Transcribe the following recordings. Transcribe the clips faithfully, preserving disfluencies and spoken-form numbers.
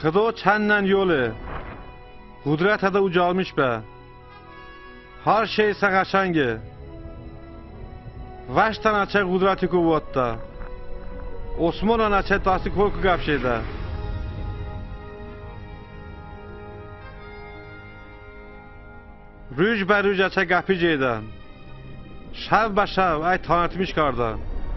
خدا چندن یوله قدرت ده ucalmış be. Her şey sagaşange. Vaştan açı kudreti kuvvetta. Osman'ın açı tası korku gapşeyde. Rüj bə rüj açı qapı ceydən. Şəv bə şəv ay tanıtmış qarda.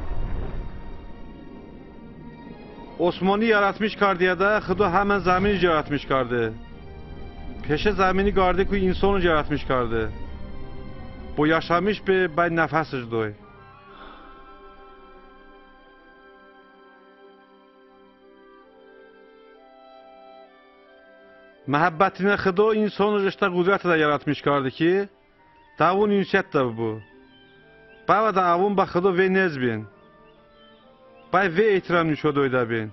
Osmanlı yaratmış kardiyada xudu həmən zəmini yaratmış kardı. Peşe zəmini qardı ki insanı yaratmış kardı. Bu yaşamış be bəy nəfəsiz doy. Məhəbbətini xudu insanı riştə qudrət də yaratmış kardı ki davun ünsiyyət də bu. Bəvə də avun bə xudu ve nezbin. Bəy ve etiram nüşo doyda bin.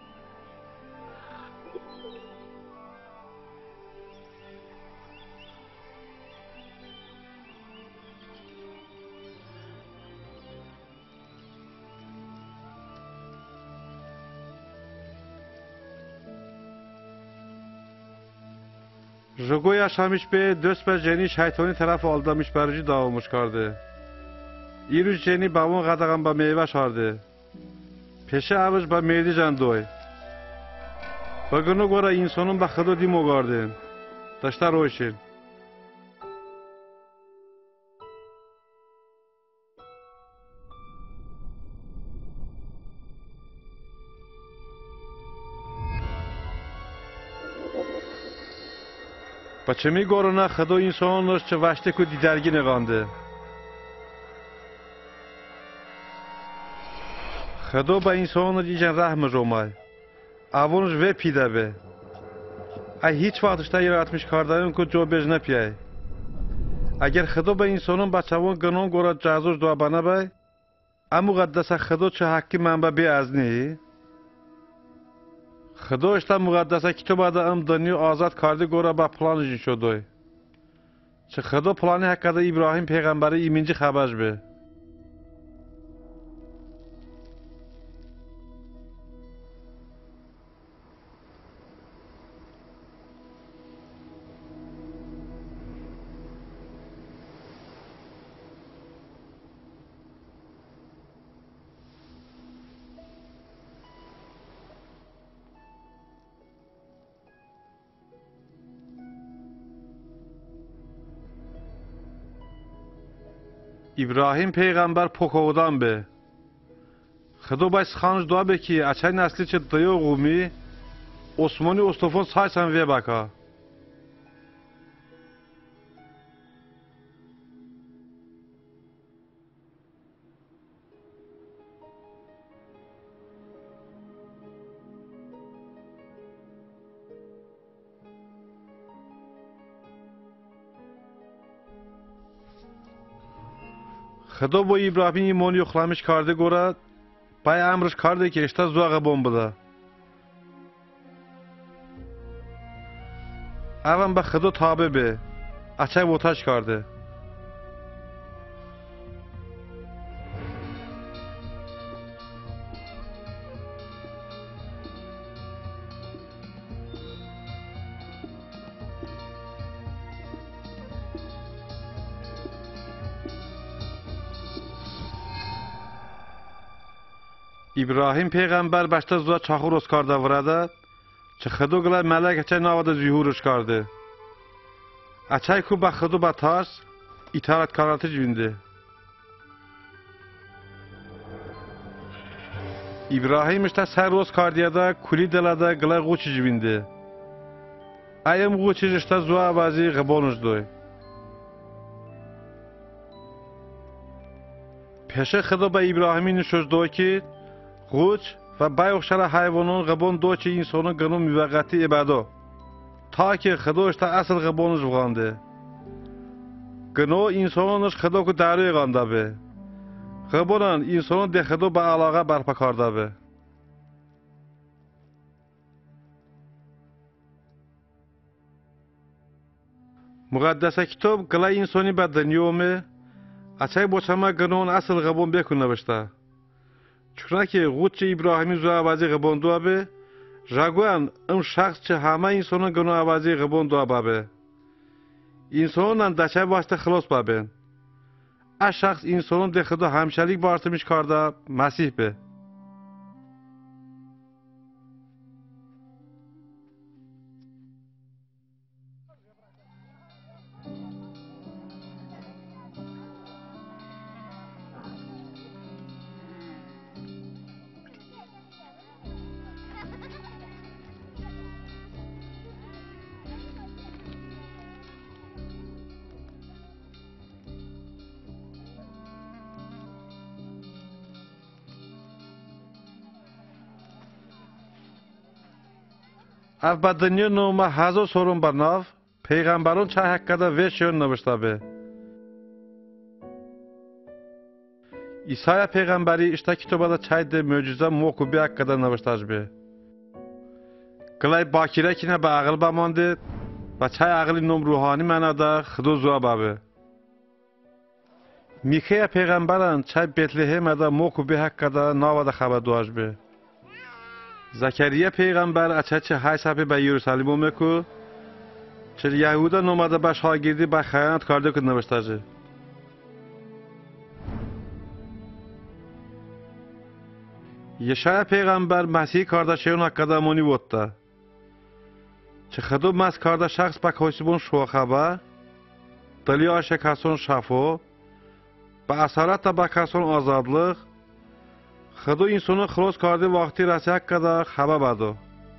Jogo yaşamış be döst bə jeni şeytani tərəf aldamış bərci dağılmış kardı. İrüz jeni bavun qadağan bə meyvə şardı. Peşe avız bə meydi jan doy. Bugünə görə insanın bə xudu dimo qardın. Daşlar roşin. Bачеми горона худо инсонос ча ваште ку дидарги неганды. Худо ба инсоно дижан рахм жомай. Авонж ве пида бе. Ay hiç vaxtışda yaratmış kardarın ku jo bez nepiyay. Agar xudo ba insonun bachawon ganon gora jazuz do bana bay. Amu qaddasa xudo cha haqqi manba be azni. Xudo ishta muqaddasa kitobada am dunyo azad kardı gora ba plan jin shodoy. Chi xudo plani haqqida İbrahim peyg'ambari iminci xabar be. İbrahim peygamber pokovdan be. Xudo bay sxanj dua be ki açay nesli çi dayo qumi Osmani Ostofon saysan ve baka. Xudo bu İbrahim imoni yoxlamış kardı gora bay amrış kardı ki işte zuağa bombada. Avan ba xudo tabe be. Açay votaj kardı. İbrahim peygamber başta zuwa çaxuros karda vrada. Çi xudo gla melek açay navada zuhuruş kardı. Açay ku ba xudo ba tars itaat karatı cündi. İbrahim işte serros kardiyada kuli delada gla guç cündi. Ayım guç işte zuwa vazi gabonuz doy. Peşe xudo ba İbrahim'in söz doy ki Quç və bay oxşara hayvanın qabon doçi insanın qanun müvəqqəti ibado. Ta ki xudo işte asıl qabonuz vğandı. Qano insanın xudo ku daru qanda be. Qabonan insanın de xudo ba alaqa barpa karda be. Muqaddasa kitab qala insani ba dunyomi açay boçama qanon asıl qabon bekun navishta. Чуна ки гучи İbrahim'in zuavazi gabondu abi, جاگوان ام شخص چه همه انسان گناه آوازی غبون دو بابه انسان دچه واسطه خلاص بابن اش شخص انسان ده خدا همشریک بارتمیش کرده مسیح به اف بدنی نوما هزار سورون برناف پیغمبران چه حقیقت ویشیون نوشته به عیسی پیغمبری اشتا کتابه چای ده معجزه موکوبی حقیقت نوشته به کلای باکیره کنه به عقل بمانده و چای عقلی نوم روحانی مناده خدو زوا بابه میخیه پیغمبران چای بیتلهم ده موکوبی حقیقت نواده خبر دواج به زکریا پیغمبر اچه چه های سپی به یروشلیم اومکو چه یهودا نومده به شاگردی به خیانت کرده که نوشته جه یشای پیغمبر مسیح کرده شیون حقیقت امونی بوده چه خدو مس کرده شخص به کاسبون شوخبه دلی آشه کسون شفو به اثرات به کسون آزادلق خدو انسانو خلاص کرده وقتی رسیه کده خبر بدو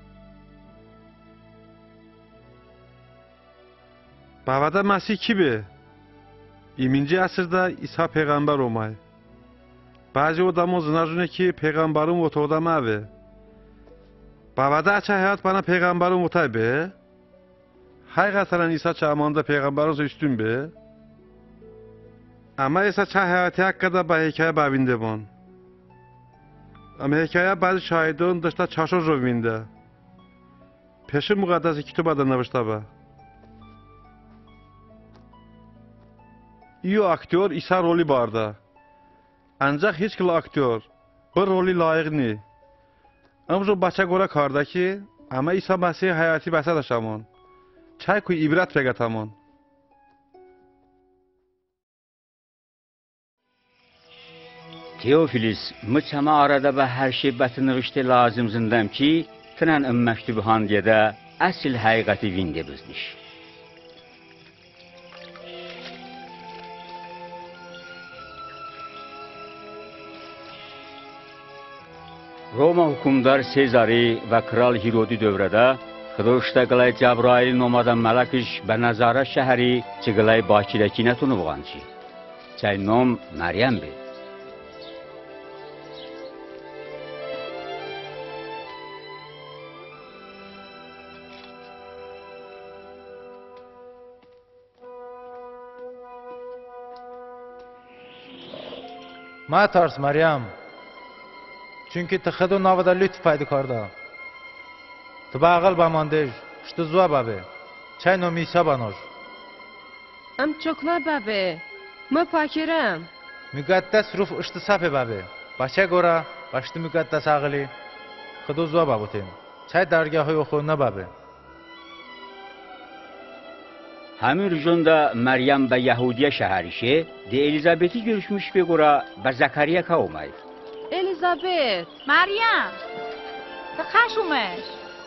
بعد مسیح کی به؟ ایمینجی اصرده عیسی پیغمبر اومای بعضی آدمو زنجونه که پیغمبرون وطوده موه بعد اچه حیات بنا پیغمبرون وطای به؟ حقیقتا عیسی چه امانده پیغمبرون زیستون به؟ اما عیسی چه حیاتی کده به حکایه ببینده بان اما حکایه بعضی شاهدون داشته چاشو رو بینده پیش مقدس کتاب ده نوشته به ایو اکتور عیسی رولی بارده انجا هیچ کل اکتور بر رولی لایق نی امجو بچه گوره کرده که اما عیسی مسیح حیاتی بسه داشتمون چای کوی عبرت بگتمون Teofilis, mıçama arada ve her şey batınırıştı lazım zindem ki, tınan ım mektubu handiyede asil haqiqati vinde bizniş. Roma hükümdar Sezari ve Kral Hirodi dövrede, Xıdoşda qılay Cabrail nomadan məlakış və Nazara şəhəri çıqılay Bakirəkinə tunubğançı. Çay nom Məryəm bir. ما ترس مریم چونکه تخدو نواده لطف پیدا کرده تو با عقل بماندهش شتو زوا بابه چای نومیسا بانوش ام چکلا بابه ما پاکرم مقدس روف اشت صفه بابه بچه گوره باشت مقدس عقلی خدو زوا بابوتین çay dergahı oxuyuna babı. Həmin rüzonda Məryəm və Yahudiyə şəhərişi de Elizabeti görüşmüş və qora və Zakariya kavmay. Elizabet, Məryəm, ta xəşuməş.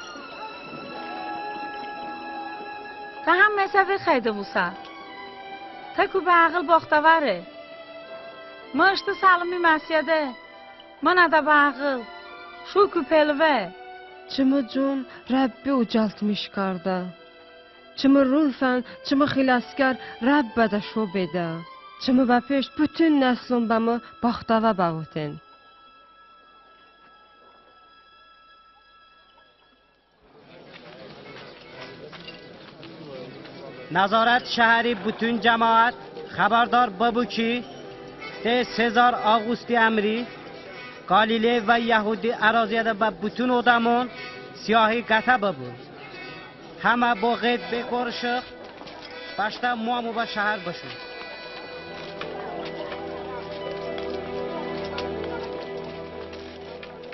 Ta هم مسافه خیده بوسا تا کو به عقل باختواره ما اشت سالمی مسیده ما نده به عقل شو کو پلوه çımı cun Rabbi ucaltmış karda. Çımı rulfen, çımı xilaskar Rabbe de şobede. Çımı bəpeş bütün nəslin bəmı baxtava bağıtın. نظارت شهری بتون جماعت خبردار بابو کی ده سزار آگوستی امری گالیله و یهودی اراضیده با بتون آدمون سیاهی قطع بابو همه با غیب بکرشق باشتا موامو با شهر باشو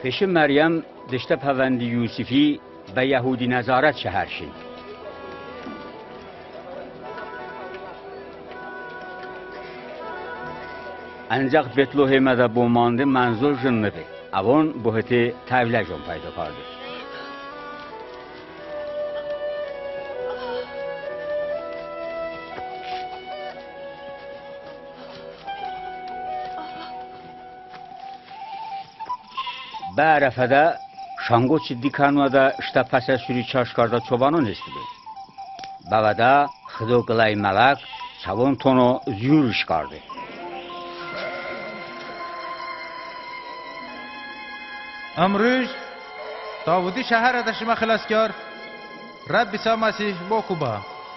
Peşi Meryem dişte pevendi Yusufi ve Yahudi nezaret şehirşin. Ancak Betlehem'e de bu mandı manzur jınlıdı. Avon bu heti tevlejon payda kardı. به عرفه شانگوچ دیکانودا اشتا پس سوری چاشکاردا çobanın istidi. Bavada xıdo qılay malak çavon tono zür işkardı. امروز داودی شهر دشمه خلاصکار رب بیسا مسیح بکوبا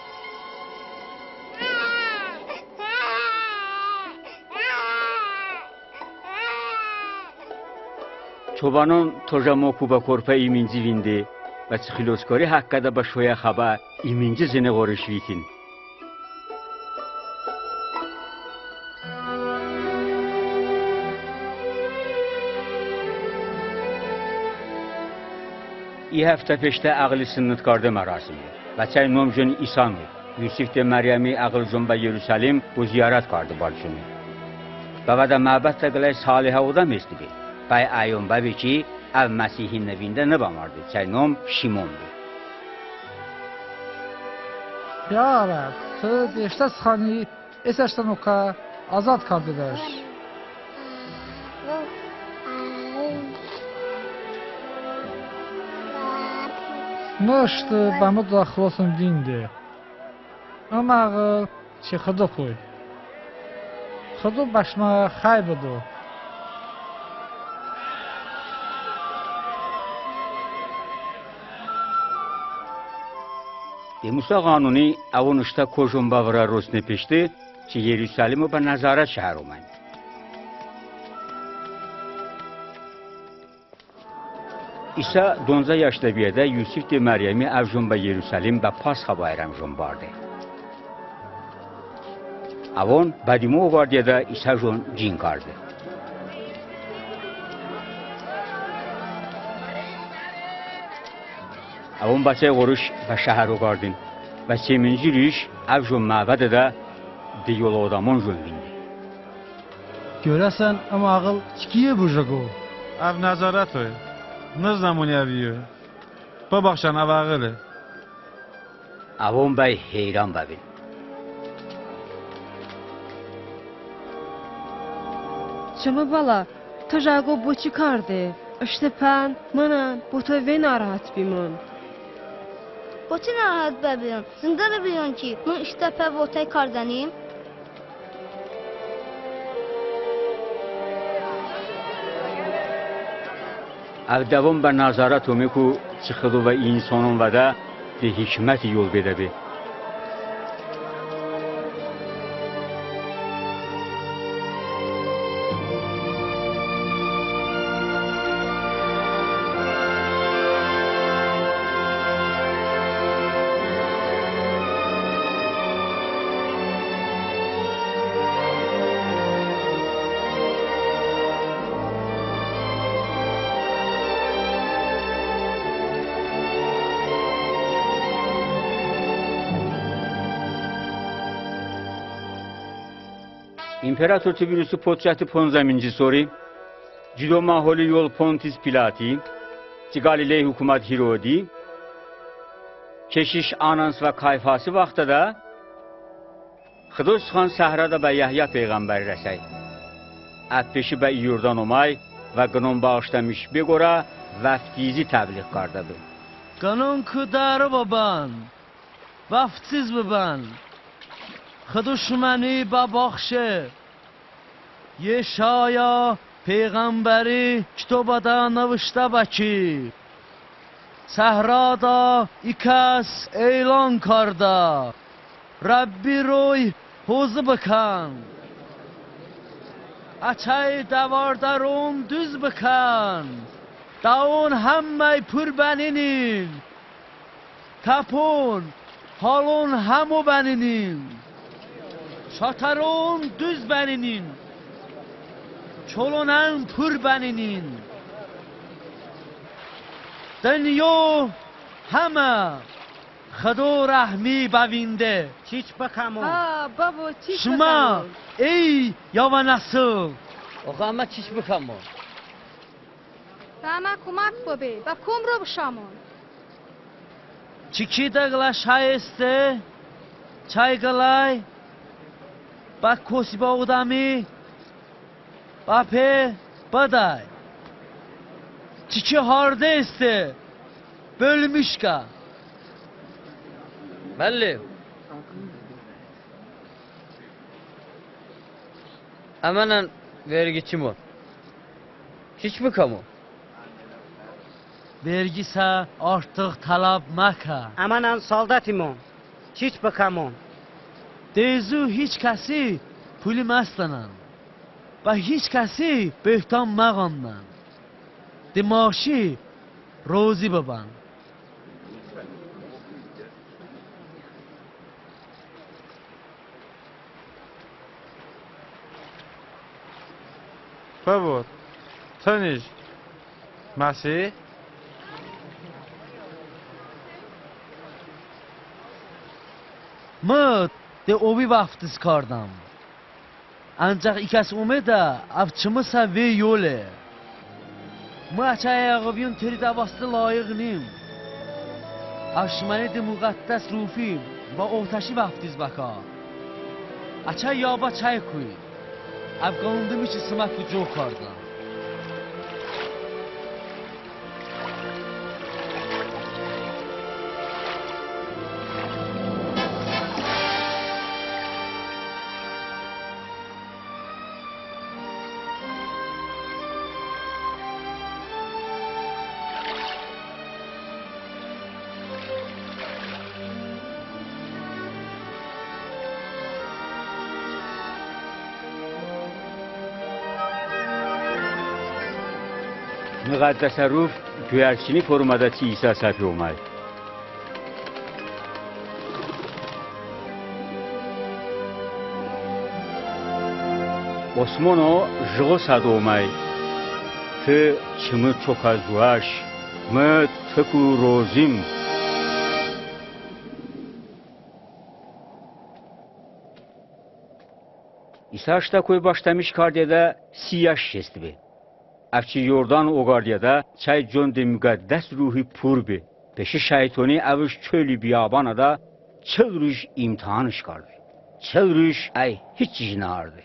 Çobanın toja mokuba korpa iminci vindi ve çıxiloskori hakkada başoya xaba iminci zine goruşvitin. İyi hafta peşte ağlı sınıt kardı merasimi. Ve çay nomjun İsanlı. Yusuf de Meryem'i ağıl jomba Yeruşalim bu ziyaret kardı balçunu. Baba da mabette gılay saliha oda mestidi. Pay ayın babi ki ev Mesih'in nevinde ne bamardı. Çay nom Şimon'du. Ya Rab, Tı deşte sıxani eserşten oka azad kardılar. Nöştü bamı da xlosun dindi. Ama ağıl çi xıdı koy. Xıdı başma xay budu. Musa Kanuni avun ışta koşun bavra rosne peşti ki Yeruşalim'e be nazaret şehir omaydı. İsa donza yaşta biyede Yusuf de Meryem'i avjun be Yeruşalim be Pasxa bayram jun bardı. Avun badimo vardiyada İsa jun cin kardı. Avun baçay qoruş ve şəhəru qardın ve seminci rüş avjun məbədə də diyol odamon jölvindi. Görəsən ama ağıl çikiye bu jago. Ev nezaret oy. Nız namuni eviyo. Babakşan ev ağılı. Avun bəy heyran bəbin. Çımı bala, tojago bu çıkardı. İşte ben, manan, bu to ve narahat bimun. Boçi narahat bəbiyəm. Zində da biliyon ki, mən iştəpə votay kardanıyım. Avdavun be nazaret omiku çıxıdı ve insanın ve de de hikmet yol bedebi. İmperator Tiberius'u Poçyatı Ponzaminci sori, Cido maholi yol Pontis Pilati, Galiley hükümet Hirodi, Keşiş Anans ve Kayfası vaxtda da Xıdos xan Səhrada və Yahya peyğəmbər rəsəy. Ətpeşi və İyordan omay və qının bağışlamış begora vəftizi təbliğ qardadı. Qanun kudarı baban, vaftiz baban, خدوشمنی با بخشه یشایا پیغمبری کتابدا نوشته بکی صحرادا ایکس اعلان کرده ربی روی حوزه بکن اچای دواردارون düz بکن داون همه پر بنینین تپون حالون همو بنینین Şatarın düz beninin, çolunan pür beninin, دنیو همه خدا رحمی بوینده چیچ بکمون ها بابا چی شما ای یا و نسل آقا اما چیش بکنم و همه کمک ببی و کم رو بشامون چیکی دقلا شایسته چای گلای با کسی با ادمی با په بدای چیکی هارده استه bölmüş ka. Belli. Amanan vergiçi mi? Hiç mi kamu? Vergisa artık talep maka. Amanan soldatımon. Hiç bakamon. Dezu hiç kesi puli maslanan. Ve hiç kesi böhtan mağandan. Dimaşı rozi baban. Favor. Tanış. Masi. Mı de ovi vaftiz kardam. Ancak ikas umeda avçımısa ve yole. Mı açaya ağabeyim teri davası layıqnim. Aşmane de muqaddas rufim ve ortaşı vaftiz baka. Açay yaba çay kuy. Afgandım içi sımak ucu kardam. Müqəddəs Ruf göyərçini formadakı İsa səfi olmayı. Osmano jığo sad olmayı. Tı çımı çok az duaş. Mı tıku rozim. İsa şta koy başlamış kardiyada siyaş şestibi. Afçı yordan o gardiyada çay cöndü müqəddəs ruhi purbi. Peşi şeytani avuş çölü biyabana da çılrış imtihan çıkardı. Çılrış ay hiç jinardı.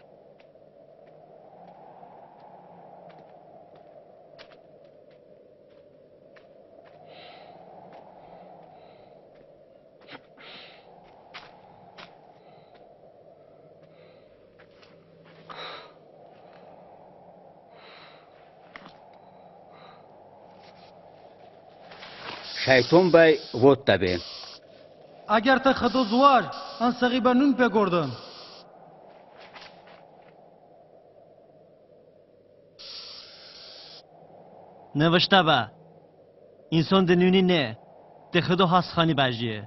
Şeytan bey vot tabi. اگر تا خدو زوار آن سقی نون پگردن نوشته با انسان دنونی نه ده خدو هست خانی بجیه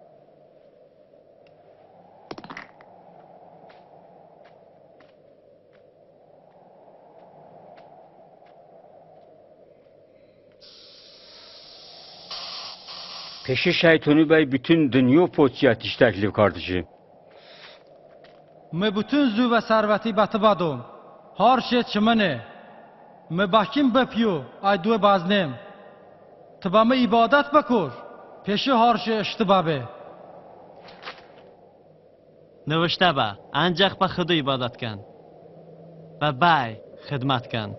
Peşi şeytani bey bütün dünya poçiyatiş teklif kardeşi. می بتون زو و ثروتی بطه بادم هر شی چمنه می باکیم بپیو ای دو بازنم تبا می عبادت بکر پیش هر شی اشتبابه نوشته با انجاق با خدا عبادت کن و بای خدمت کن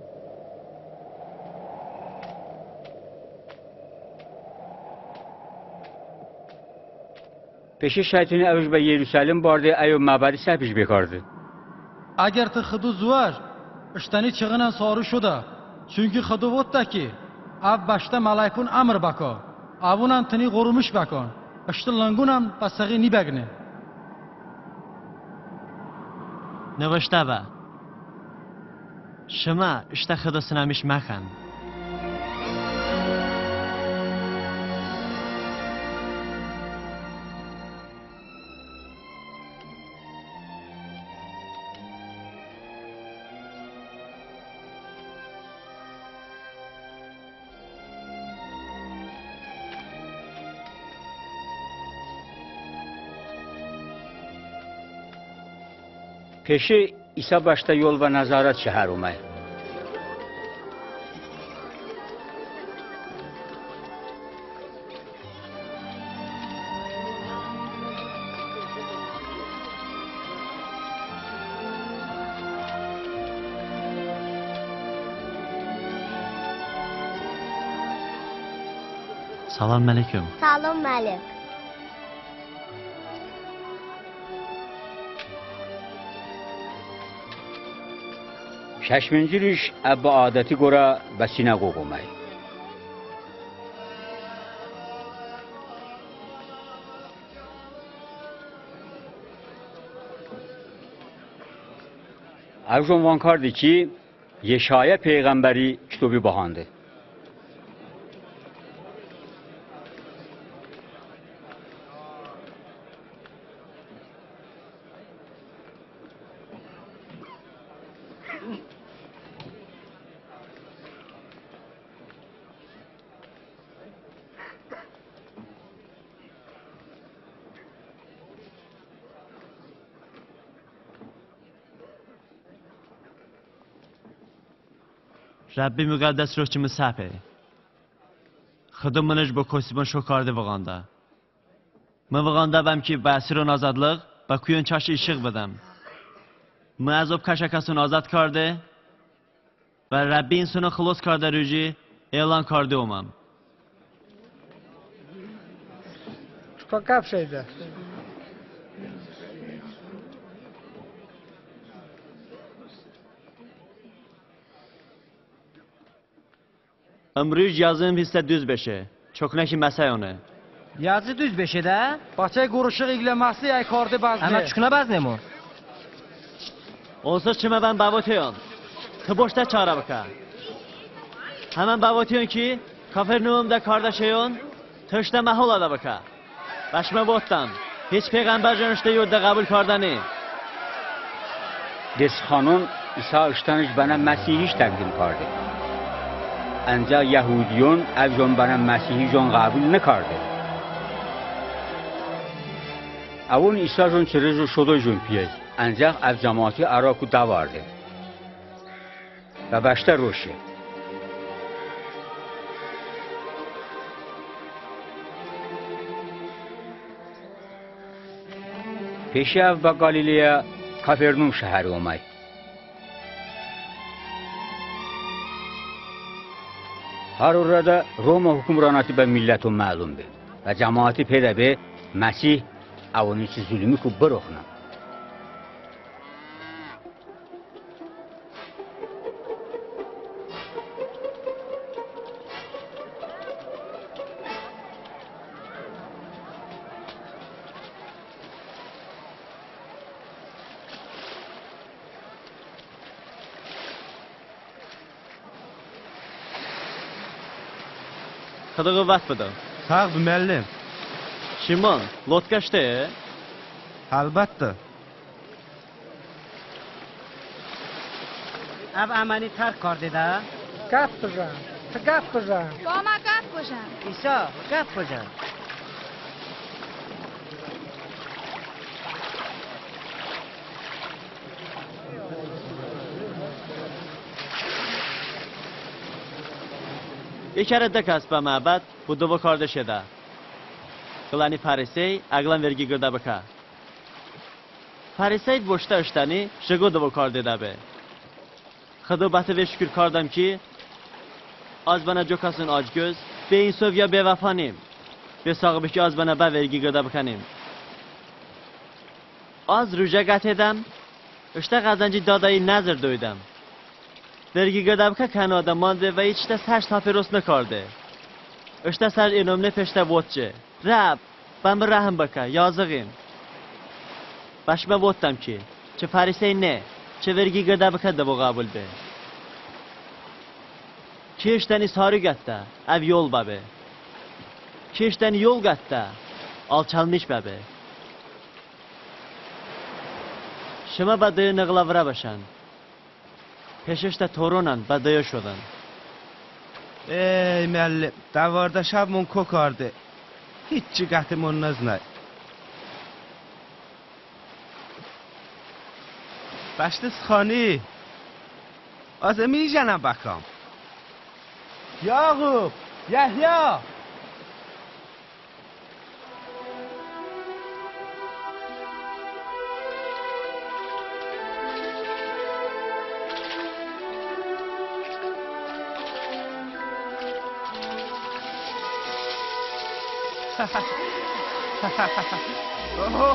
Peşi şeytani avuş be Yeruşalim bardı ayo mabadi səpiş bekardı. اگر تا خدو زوار اشتنی چغنن سارو شده چونکی خدو بود تا کی اب بشته ملائکون امر بکا اوونن تنی غرومش بکن اشت لنگونم پسغی نی بگنه نوشته با شما اشته خدا سنمیش مخن Peşi İsa başta yol və nəzarət şəhər olmay. Salam aleyküm. Salam Malik. Şəşminci riş əbba adəti qora və sinəqoq olmay. Avjon vankardı ki, Yeşaya peyğəmbəri kitobi bahandı. Rabbi müqəddəs ruhçumu səp ey. Xıdım mənəc bu kosibon şokardı vəğanda. Mən vəğanda bəm ki, bəsirun azadlıq və kuyun çaşı işıq bədəm. Mən əzob kaşakasın azad kardı və Rabbi insunu xılos kardı rüci elan kardı olmam. Şuka qap şeydə. Ömrüc yazım hissə düz beşe. Çok ne ki məsəy onu. Yazı düz beşe də. Bahçe quruşuq iqləməsi ay kardı bazı. Ama çıkına bazne mu? Onsuz çimə ben bavotiyon. Tı boşta çara baka. Hemen bavotiyon ki, Kafernaum'da kardeşeyon, tışta mahol da baka. Başma bottan. Hiç peygamber canışta yurda kabul kardani. Desxanın İsa iştaniş bana Məsihi təqdim kardı. Ancaq Yahudiyon avjon bana Məsihi jon qəbul nəkardı. Avun İsa jon çırıcı şodo jon piyey. Ancaq av cemaati Araku da vardı. Və başta roşi. Peşi av və Qalileya Kafernum şəhəri olmay. Har orada Roma hükümranatı və millətun məlumdur. Və cemaati pedəbi Məsih avunun içi zulümü kubbar oxuna. Xıdı qıvvat budur. Sağ ol müəllim. Şimon, lotkaşdı. Əlbəttə. Ab amani tark kardı da. Qap bıcan. Qap bıcan. با ما قف باشم İsa qap bacam. یک رده کس به معبد bu dova kardeşe de. Kılani Farisey aglan vergi gırda baka. Farisey boşta iştani şego dova kardı da be. Xıdı batı ve şükür kardam ki az bana cokasın ac göz be insov ya be vafanim. Be sahibi ki az bana be vergi gırda bakanim. Az rüce gat edem. İşte qazancı dadayı nazır doydum. Vergi gırda baka kanada mande ve içte saç taperos nekardı. İşte sər enomne peşte vodçı. Rab, ben bir rahim baka, yazığım. Başıma vodtam ki, çe farisey ne, çe vergi gıda baka da bu qabul be. Ki işteni sarı gatta, ev yol babe. Ki işteni yol gatta, alçalmış babe. Şıma badığı nığlavra başan. Peşişte torunan badığı şodan. Ey müəllim, davarda şabmon kokardı. Hiç cigətim onunla. Başta sıxani. Azı miyicənə bakam. Yakup, Yahya. Oh.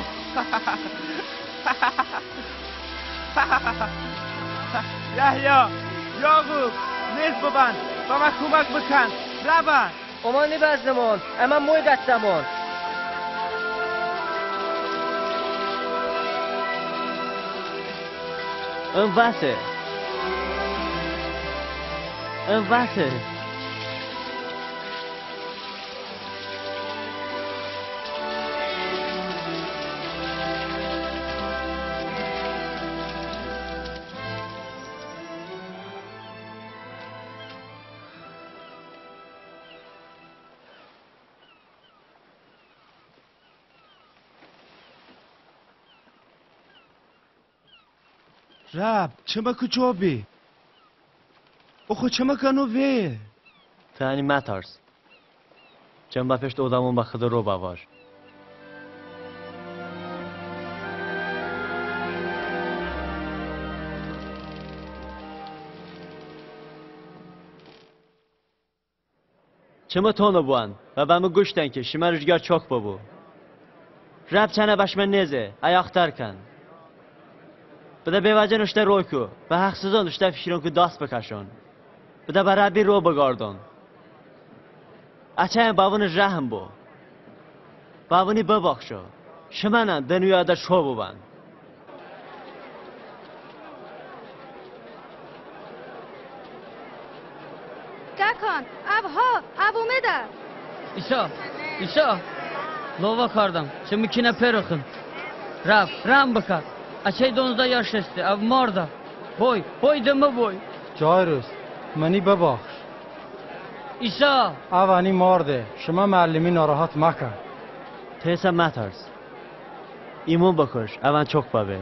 Yahya, Yakup, نیست ببند و من کمک بکن ربن امانی بزنمون اما موی قدمون انوته انوته رب چما کجابی؟ اوخو چما کنو وی؟ تانی مترس چند با پشت odamın bakıda roba var. چما تونو بوان و بامı گوشتن که شما rüzgar çok bu. رب چنه başıma neze ayaktarken. بده بیواجه نشته روی کو و حقسزان نشته فشیرون که دست بکشون بده برای بی رو بگاردون اچه این باون رحم بو باونی بباخشو شمنن دنویا در شو ببن Qakan, abha, abumeda. İsa, İsa. Lova kardım. Şimdi kine perokun. Rab, ram bakar. Açay donuzda yaşastı. Av marda. Boy, boy deme boy. جایروس منی ببخش İsa. اوانی مرده شما معلمی ناراحت مکن تیسا مترس ایمون بکش اون çok بابه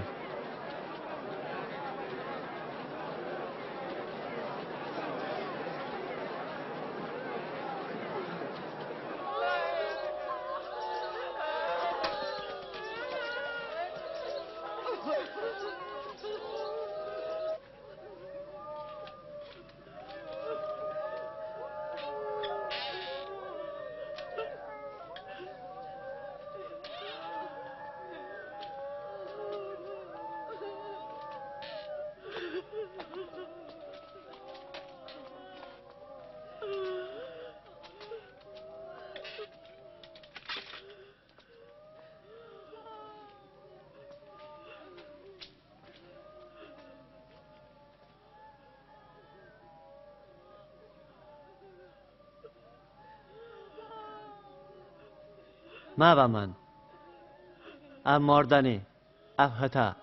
ما و من ام ماردنی اب هتا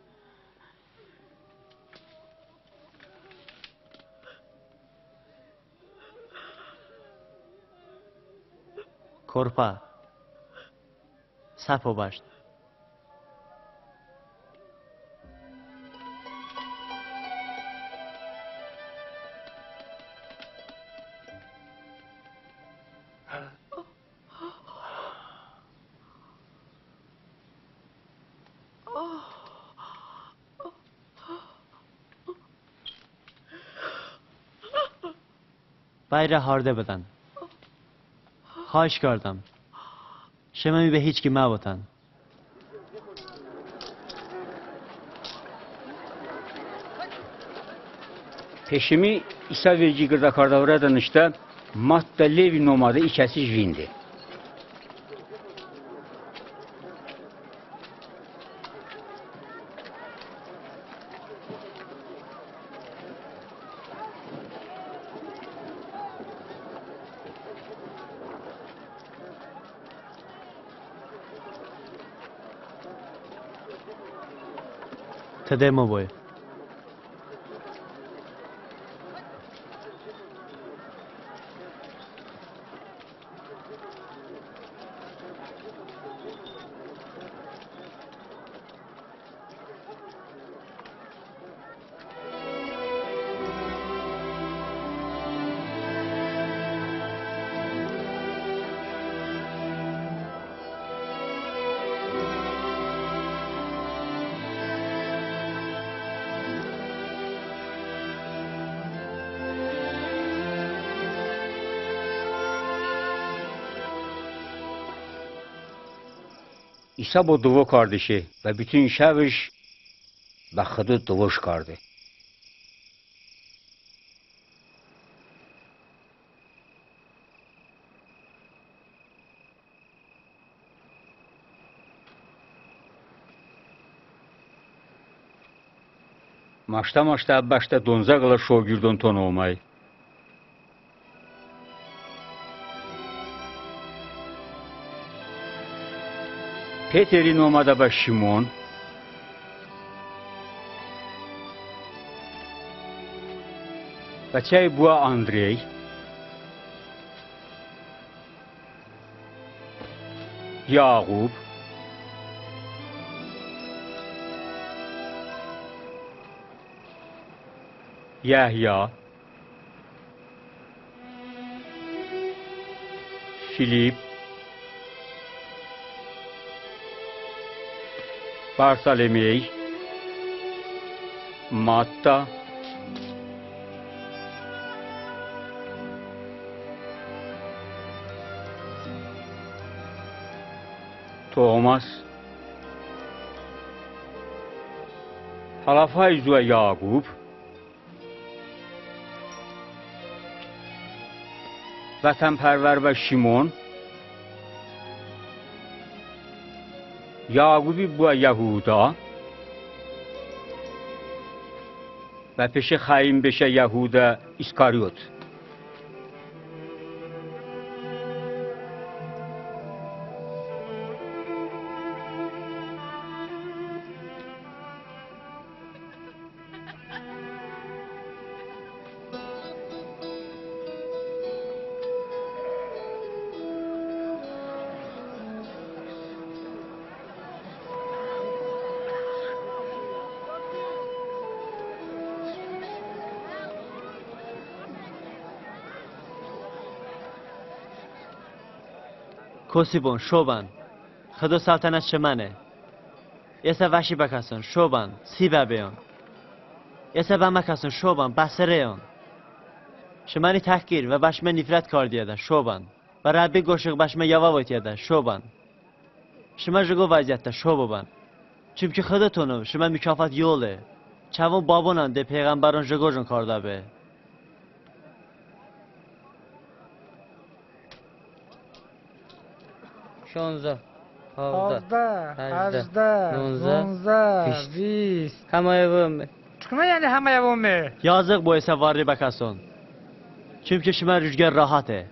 کرپا سپو باشد bayrağı harda بدن خواهش کردم شما می به هیچ کی مبتن Peşimi İsa vergi gırda kardavra danışta Matta Levi nomadı ikisi jvindi. تدمو بوی İsa bu duvo kardeşi ve bütün şevş ve kıdı duvoş kardı. Maşta maşta başta donza kala şogirdon ton olmay. Peter'in omada ba Şimon, ve çay bua Andrei, Yağub, Yahya, Filip, Barsalomey, Matta, Thomas, Halafayz ve Yaqub, Vətənpərvər ve Şimon, Yaqubi bu Yahuda ve peşe hain beşe Yahuda İskaryot. کوسیبون شوبان خدا سلطنت شمنه یسه وشی بکسون شوبان سی ببیان یسه بمکسون شوبان بسریان شمانی تحقیر و بشمه نفرت کار دیده شوبان و ربی گوشق بشمه یوا ویتیده شوبان شما جگو وضعیت شوبان چونکه خودتونو شما مکافات یوله چون بابونان ده پیغمبران جگو جون کار دابه شانزده هفده هجده نوزده نوزده بیست همه بومه چکمه یعنی همه بومه Yazık bu ise varri bakason. Çünkü şuma rüzgar rahatı.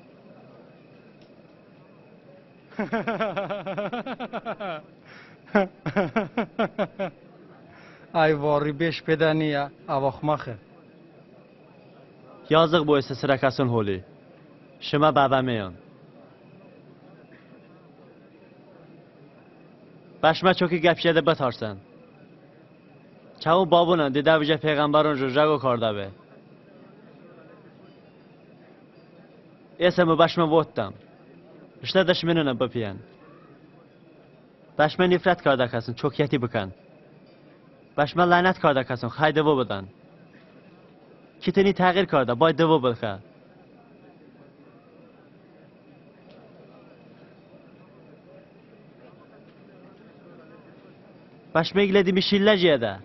Ay vori beş bedeniye avakmakı. Yazık bu ise sırakason holi. Şuma babameyon. Başma çoki gepşede batarsan. Çavu babuna dide bize peygamberin rüzgarı karda be. Esemi başma vottam. İşte düşmanına bapiyan. Başma nifret karda kasın, çok yeti bıkan. Başma lanet karda kasın, haydi bu budan. Kitini tağir karda, bay devu bılka. Başma igledi mişilleciye de.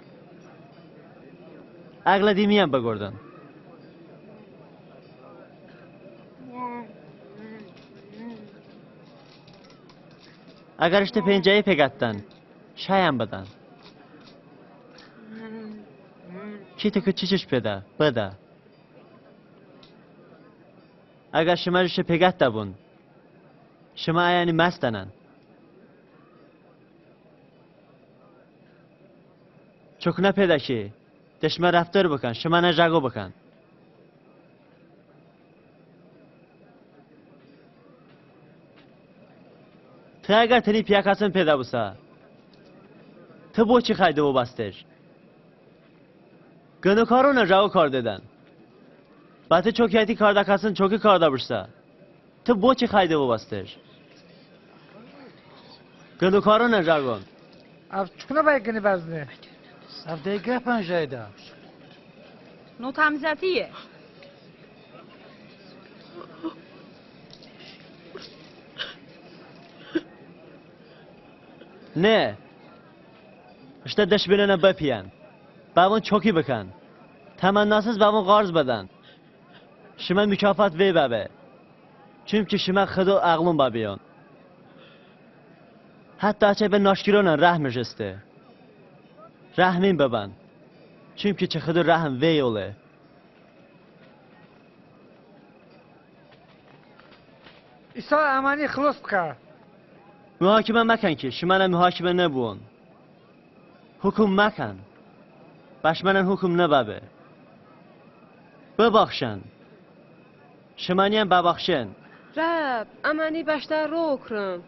Ağla demeyem bagordan. Agar işte pencereyi pegattan, şayan badan. Kiti küçücüş peda, bada. Agar şıma rüşe pegat da bun, şıma ayani mastanan. Çok ne peda ki, دشمن رفتار بکن شما نه جگو بکن تو اگر تنی پیاکاسن پیدا بسا تو بو چی خیده و بستش گنو کارو نه جگو کار دادن بطه چوکیتی کار دکاسن چوکی کار دا برسا تو بو چی خیده و بستش گنو کارو نه جگو اب چکنه باید گنی بزنه Ev دیگه پنجایده. نو تمزتیه. نه اشته دش بیننه بپیان بابون چوکی بکن تمناسız بابون قارز بدن شما مکافات وی بابه چونکه شما خدا عقلون بابیان حتی چه به ناشکرانه رحمش استه رحمین ببن چونکه چه خدا رحم وی اوله ایسا امانی خلاص بکن محاکمه مکن که شما محاکمه نبون حکم مکن باش منن حکم نبابه ببخشن شمانی هم ببخشن رب امانی بشتر رو کرم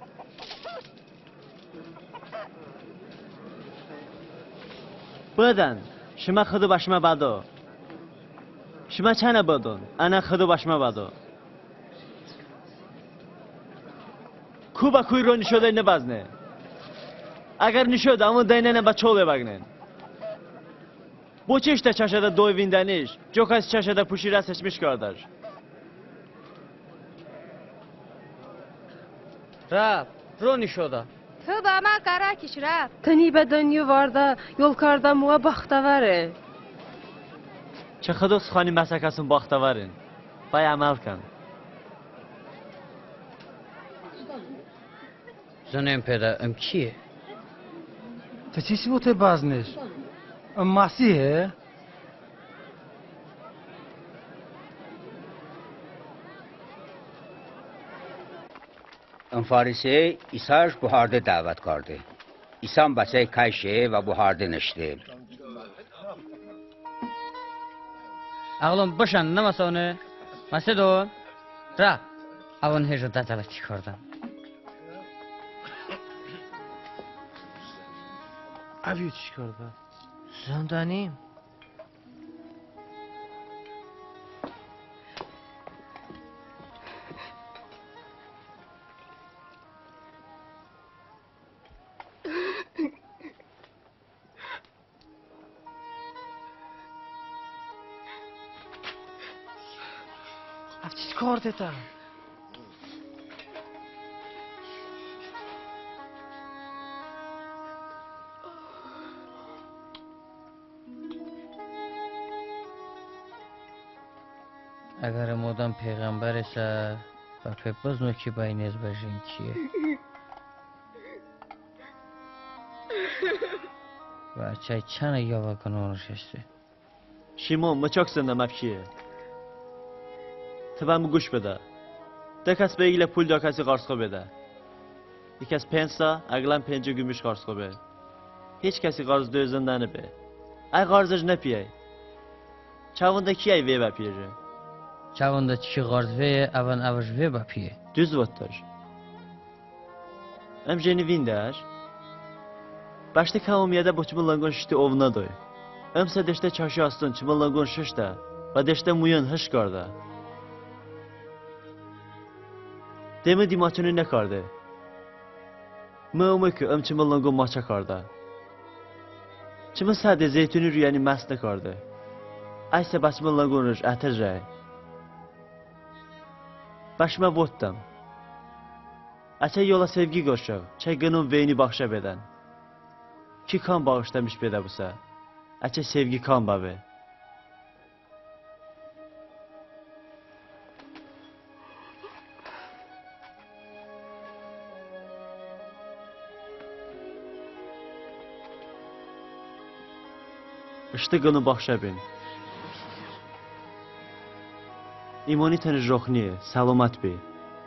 بدن شما خدا باشما بدا شما چنه بدون انا خدا باشما بدا کو با کوی رو نشده نبازنه اگر نشده اما دینه نه با چوله بگنن Bu çeşte çaşada doy vindaniş, jokas çaşada puşira seçmiş kardeş. Rab, roni şoda. تو با من قرار کش رفت تنی به دنیا وارده یول کردم و بختوره چه خداس خانی مسکسون باختوارن. بای عمل کن. زنم پدر ام کیه؟ تو چیزی بود بازنش ام مسیحه ام فارسی ایساش بوهارده دعوت کرده. ایسان بچه کایشه و بوهارده نشته. Ağlım başan ne masonu? Masedo. Ra. Avon hejo datala çıkardım. Avyu çıkardı. Zandanim. Avçi çıkardı da. اگر مودم پیغمبر سا و پیپوز نوکی باینیز باشین کیه و چای چنه یاوا کنونش هستی شیمون مچاک زنده مفکیه تبا گوش بده ده کس بگیله پول دا کسی قارسخو بده یک از پنسا اگلم پنجه گمش قارسخو به هیچ کسی قارز دوی زنده نبه ای قارزش نپیه چاونده کی ای وی بپیره چاونده چی قارز وی اون اوش وی بپیه düz vattaş ام جنی وینداش başta kavmiyede bu çımılangon şişti ovuna doy ام sedeşte çaşı astın çımılangon şişte ve deşte muyan hış karda demi dimaçını ne kardı mı umu ki ام çımılangon maça karda çımı sade zeytuni rüyani mas ne kardı ayse başımılangon rüş ater rey başıma vottam Açay yola sevgi koşav, çay gönül veyni bağışa beden. Ki kan bağışlamış bede busa. Açay sevgi kan babi. İşte gönül bağışa ben. İmani tanış rohniye, selamat bey.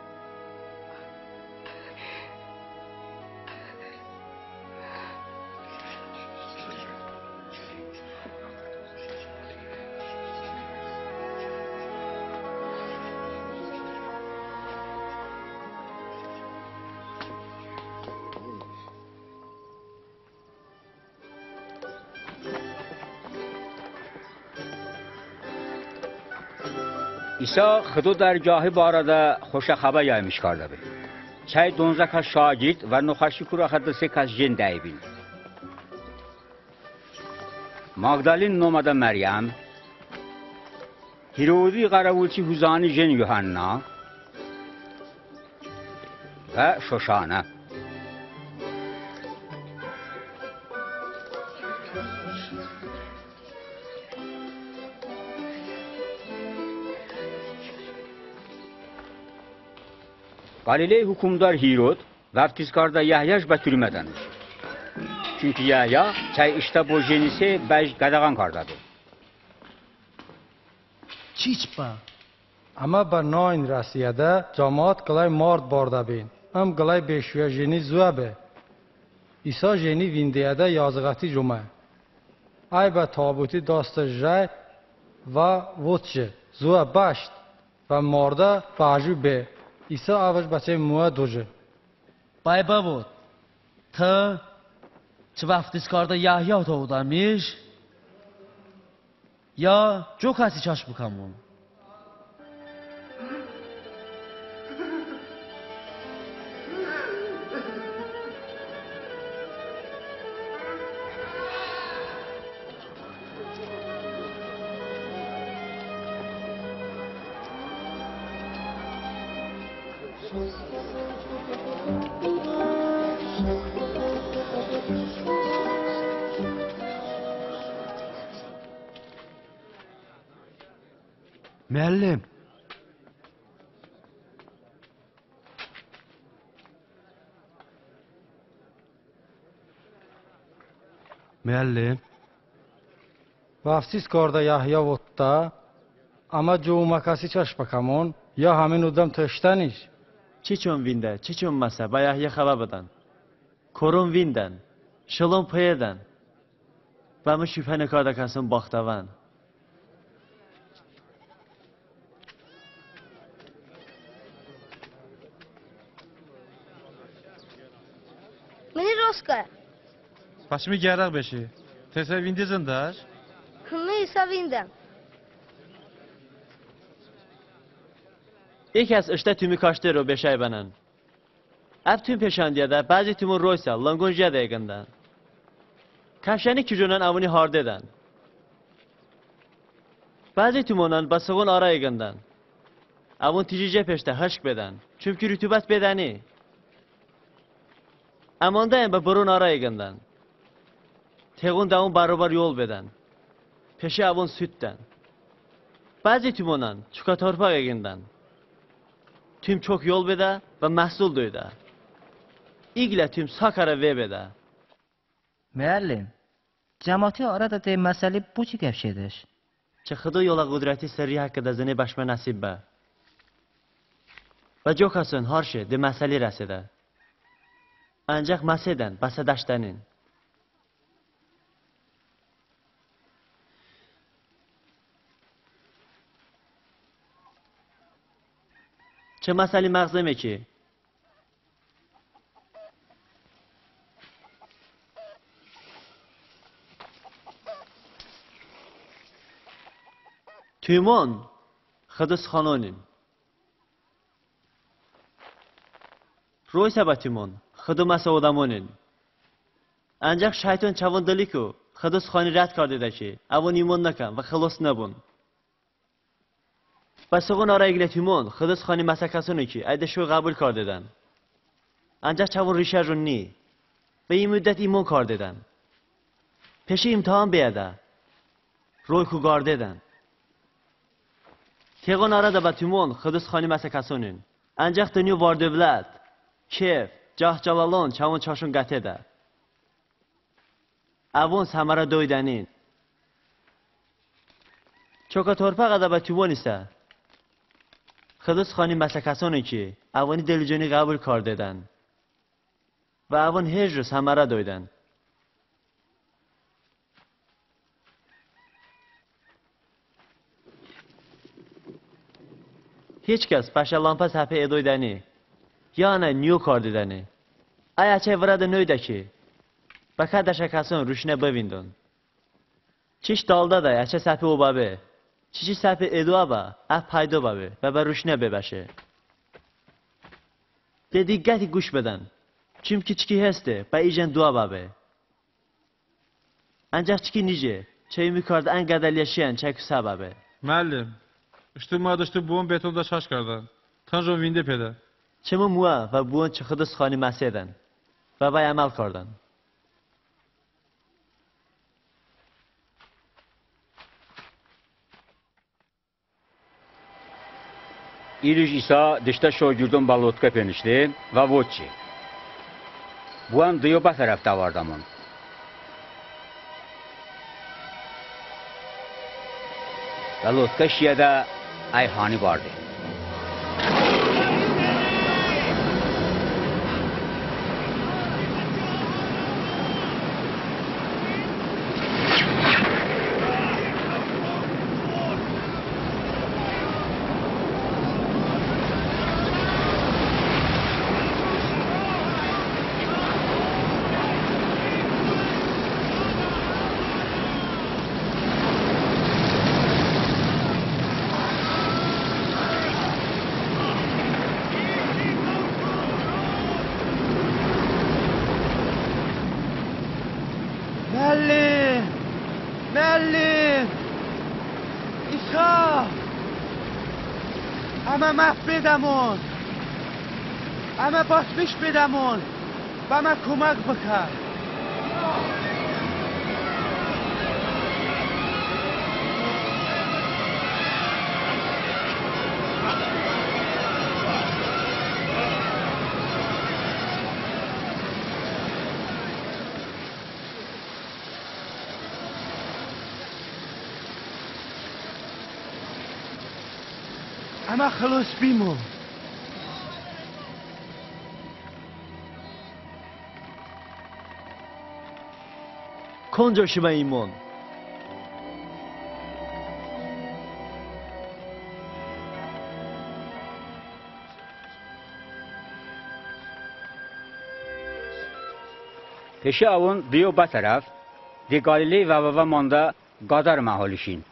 ایسا خدو در جاهی بارده خوش خبر یایمش کرده بی. چای دونزه کس شاگرد و نخشی کورا خد سه کس جن دهی بین. ماگدالین نومده مریم، هیرودی قراولچی هوزانی جن یوحنا و شوشانه. Galiley hükümdar Hirod vaftizkarda Yahya'ş betürmeden. Çünkü Yahya çay işte bu jenisi beş qadağan kardadı. Çiçpa. Ama ba neun rasiyada cemaat qılay mord borda bin. Am qılay beşuya jeni zuabe. İsa jeni vindiyada yazıqati cuma. Ay ba tabuti dasta jay va votje zua başt va morda baju be. İsa avaş bache mua doje. Bay babot. Ta çı vaftizkarda Yahya doğudamış. Ya çok hasi çaş bukamon. Müəllim. Müəllim. Vafsiz korda Yahya votta. Ama cumakasi çaş bakamon. Ya hamin udam töştaniş. Çiçon vinde, çiçon masa, ba Yahya xababadan. Korun vinden, şalom payeden. Ba mı şüphene kardakasın baxtavan. Məni Roska. Başımı geraq beşi. Tese vindizin daş. Hımı İsa vindəm. İlk az işte tümü kaçtı ro beşay banan. Ev tüm peşandiye de bazı tümün roysa langonjiya da yakından. Kavşani kücünen avını hardeden. Bazı tümünen basığın ara yakından. Avun ticice peşte hışk beden. Çünkü rütubet bedeni. Amanda ba burun ara yakından. Tegun davun barobar yol beden. Peşi avun sütten. Bazı tümünen çuka torpak yakından. Tüm çok yol beda ve mahsul duyda. İgle tüm sakara ve beda. Müəllim, cəmaati arada de məsələ bu ki qəvşedir. Çıxıdı yola qudreti sırrı haqqında zəni başma nasib bə. Və cokasın hər şey de məsələ rəsidə. Ancaq məsədən, basadaşdanin. چه مسئله مغزمه که؟ تیمان خدس خانانین روی سبا تیمان خدو مسا آدمانین انجاق شیطان چوان دلی که خدس خانی رد کرده ده که اوان ایمان نکن و خلاص نبون بس اون آرای گله تیمون خداس خانی مسکسونه کی ایده شو قبول کار دادن. انجا چون ریشه رو نی به این مدت ایمان کار دادن. پیش امتحان بیاده. روی کو گار دادن. تیغون آراده با تیمون خداس خانی مسکسونن. انجا دنیو وارد ولد. کیف جاه جلالون چون چاشون گته ده. اوون سمره دویدنین. چوکا تورپا قدا با تیمون ایسته. خداس خانی مسکسانی که اوانی دلجانی قبول کار دادن و اوان هجر سمره دویدن. هیچ کس پشه لامپا سپه ادویدنی یا نه نیو کار دادنی. ایا چه ورد نویده که بکه دشکسان روشنه بویندن. چیش دالده ده اچه سپه او بابه. چیچی سپه ادوا با اف پایدو بابه و بر روشنه ببشه. به دیگتی گوش بدن. چیم که چکی هسته با ایجن دوا بابه. انجا چکی نیجه چه میکارد انقدر yaşayan çek sebebe. Müəllim, işte madıştı buğun betonda şaş kardan. Tanrım vinde pede. Çemu mua ve buğun çıkıdı sıkhani meseden ve bay amel kardan. İliş İsa dışta şogirdun balotka penişti ve vodçi. Bu an diyor bu tarafta var damon. Balotka şiyada ayhani vardı. معلم معلم ایسا همه مف بدمون همه باسمش بدمون و من کمک بکن اما خلاص بیمو کنجا شما ایمان Peşi avun diyor bu taraf, di Galiley ve Vavamanda Gadar mahalişin.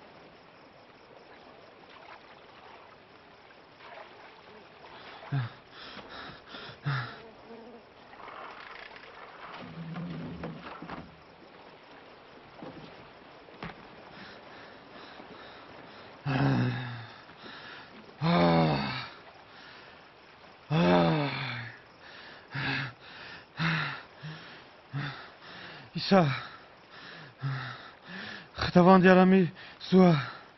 ایسا خداوند یارمی زوا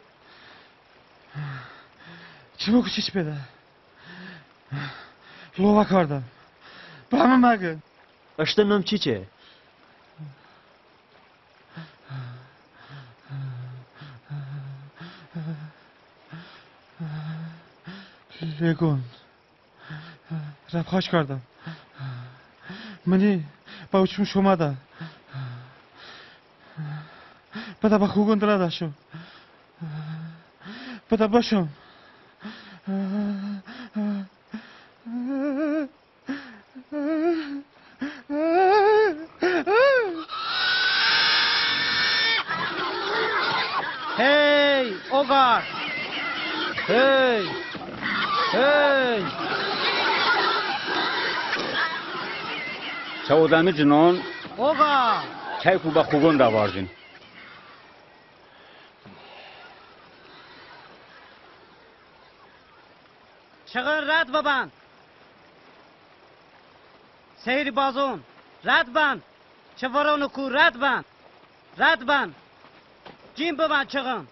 چیمو کچیش بده لوا کردم با همه مگه اشته نم چی چه؟ لگون رفخاش کردم منی با اوچم شما ده بدا با خوگون دلا داشو بدا باشم Hey, Ogar! Hey! Hey! Çavudamı cinon, Ogar! çay kuba kugun da vardın. Çıkın rad baban! Seyri bazon! Rad ban! Çıvaronu ku rad ban! Rad ban! Cin baban çıkın!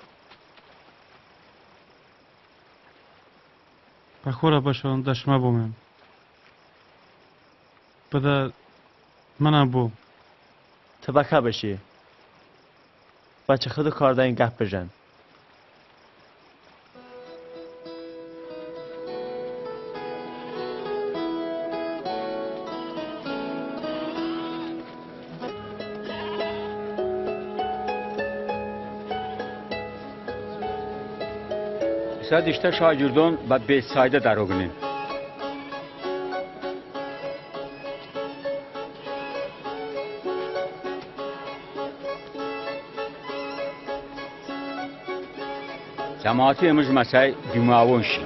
بخورا باشون دشمه بومم بده منم بو تبکه بشی بچه خود کارده این گپ بجن İsa dişte şagirdon ve Betsayda daroginin. Cemaati emuj mesai gümavon şi.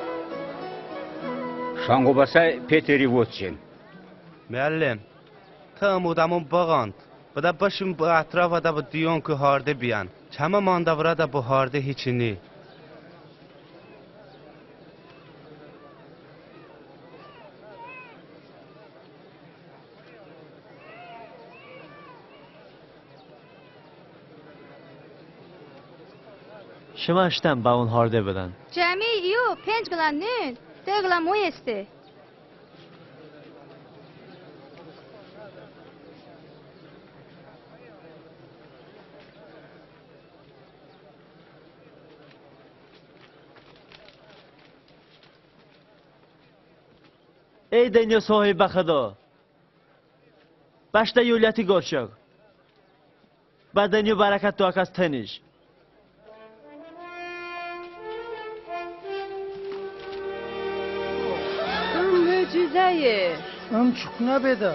Şangobasay Peteri Votçin. معلم تا مودمون بغاند بدا باشیم با اطراف دا با دیون که هارده بیان چما ماندورا دا با هارده هیچی نی شما اشتم با اون هارده بدن جمعی ایو پنج گلن نون ده گلن موی استه ای دنیا صاحب بخدا باشتا یولیتی گرشک با دنیا برکت تو اکاس تنیش Möcüzəyi. ام چکنه بده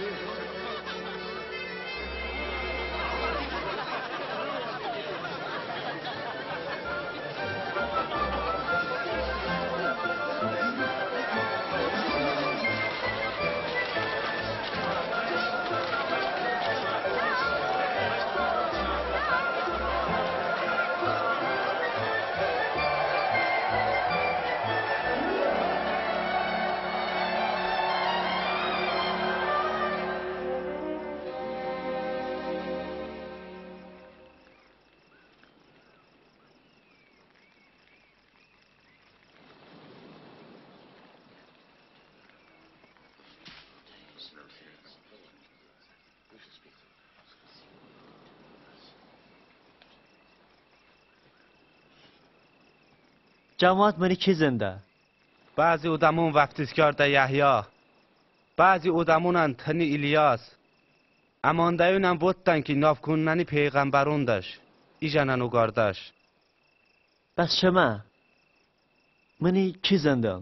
جماعت منی کی زنده بعضی ادمون وفتیزکار دا یحیا بعضی ادمونن تنی ایلیاس اماندایونن بودتن که نافکننی پیغمبرون داشت ایجانن و گارداش بس شما منی کی زنده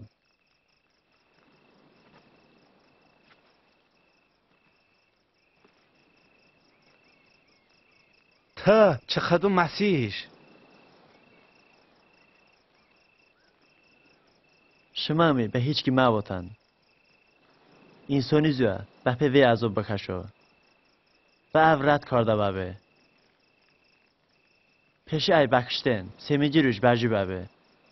تا چه خدو مسیحش شما می به هیچ کی مباتن اینسانی زوه به پیوی عذاب بکشو و عورت کرده بابه پیش ای بکشتن سمیجی روش برجی بابه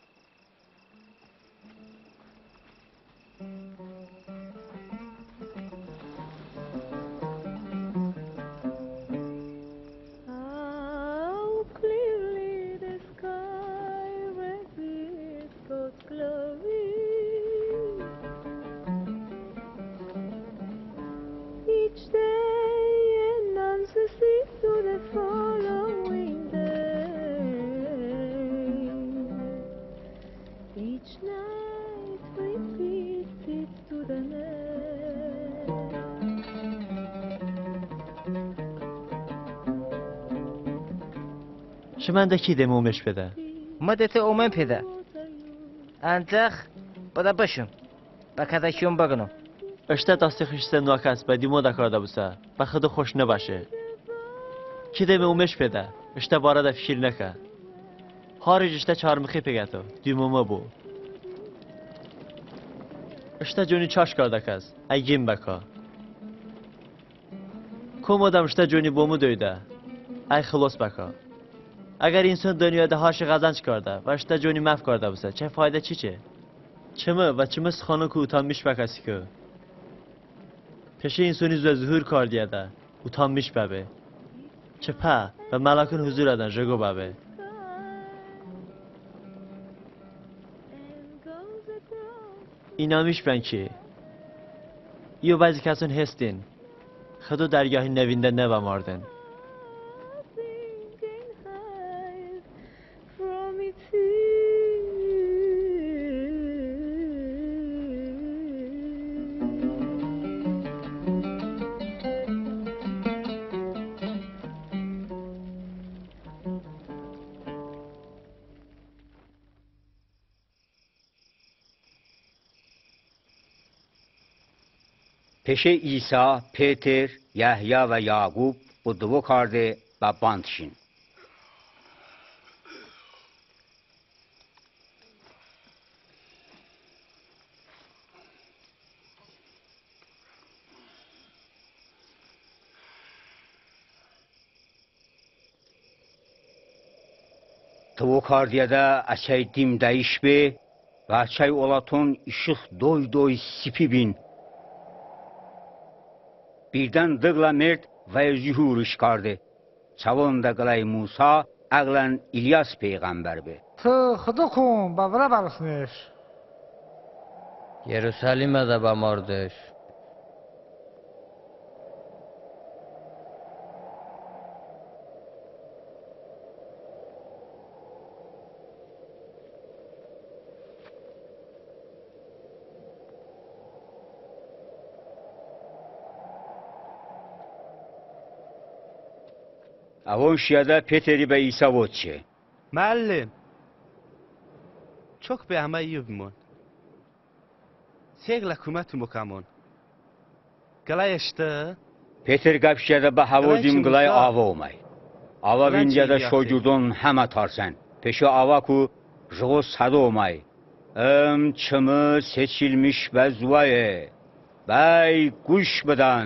شما ده کی دمومش بده مدت اومن پیده انتخ بدا بشم با کدکیون بگنم اشته دستی خشته نوکس بدی مودا کرده بسه و خود خوش نباشه کی دمومش بده اشته باره ده فکر نکه هارج اشته چارمخی پگتو دیمومه بو اشته جونی چاش کرده کس ایگیم بکا کم آدم اشته جونی بومو دویده ای خلاص بکا اگر انسان دنیاده هاش غزنج کرده و اشته جونی مف کرده بسه چه فایده چی چه؟ چمه و چمه سخانو که اتانمیش بکسی که پیشه انسانی زو ظهور کردیه ده اتانمیش ببه چه په و ملاکن حضور ادن جگو ببه اینامیش بن که یو بعضی کسان هستین خدو درگاهی نوینده نو ماردن پیش عیسی، پیتر، یحیی و یعقوب بدو کرده و باندشین. Tıvo kardiyada açay dim değiş be ve açay olaton ışık doy doy sipi bin. Birden dıgla mert ve zuhur işkardı. Çavon da gılay Musa, ağlan İlyas peygamber be. Tı xıdı kun, babra balısınız. Yerusalim'e de bamardır. Avon şiyada Peteri be İsa vodçe. Müəllim. Çox bəhmə yiyibmon. Segla kumətu mukamon. Qalay işte. Peter gapşiyada be havodim gılay Musa. ava olmay. Ava Gılay vincada çiğ şogudon hema tarsen. Peşi ava ku jıgo sadı olmay. Im çımı seçilmiş ve zuvaye. Bey kuş bedan.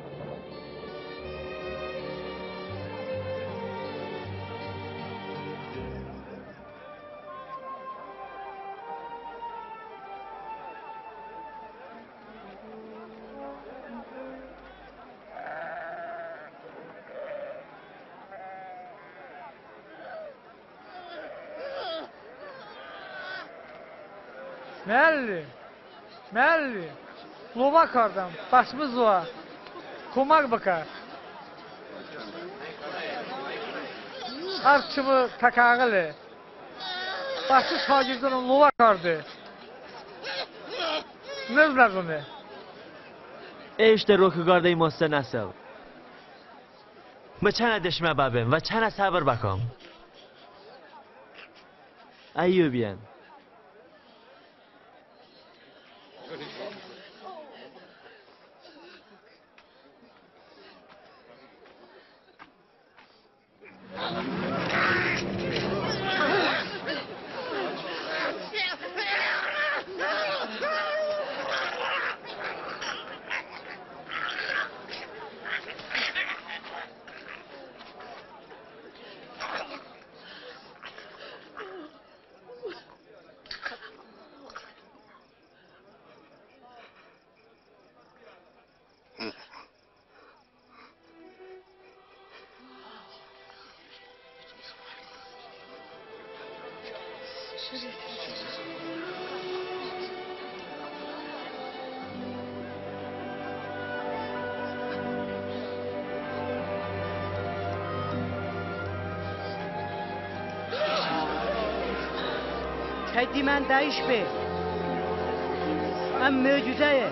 Müəllim, müəllim, lova kardan, başımız var, komak bakar. Arçımı takağılı, başı şagirdinin lova kardı. Nezler bunu? ای işte روکی گارده ماسته نسل ما چند دشمه بابیم و چند صبر بکم ایو بیان Kedi mən dəyiş be. Əm möcüzəyə.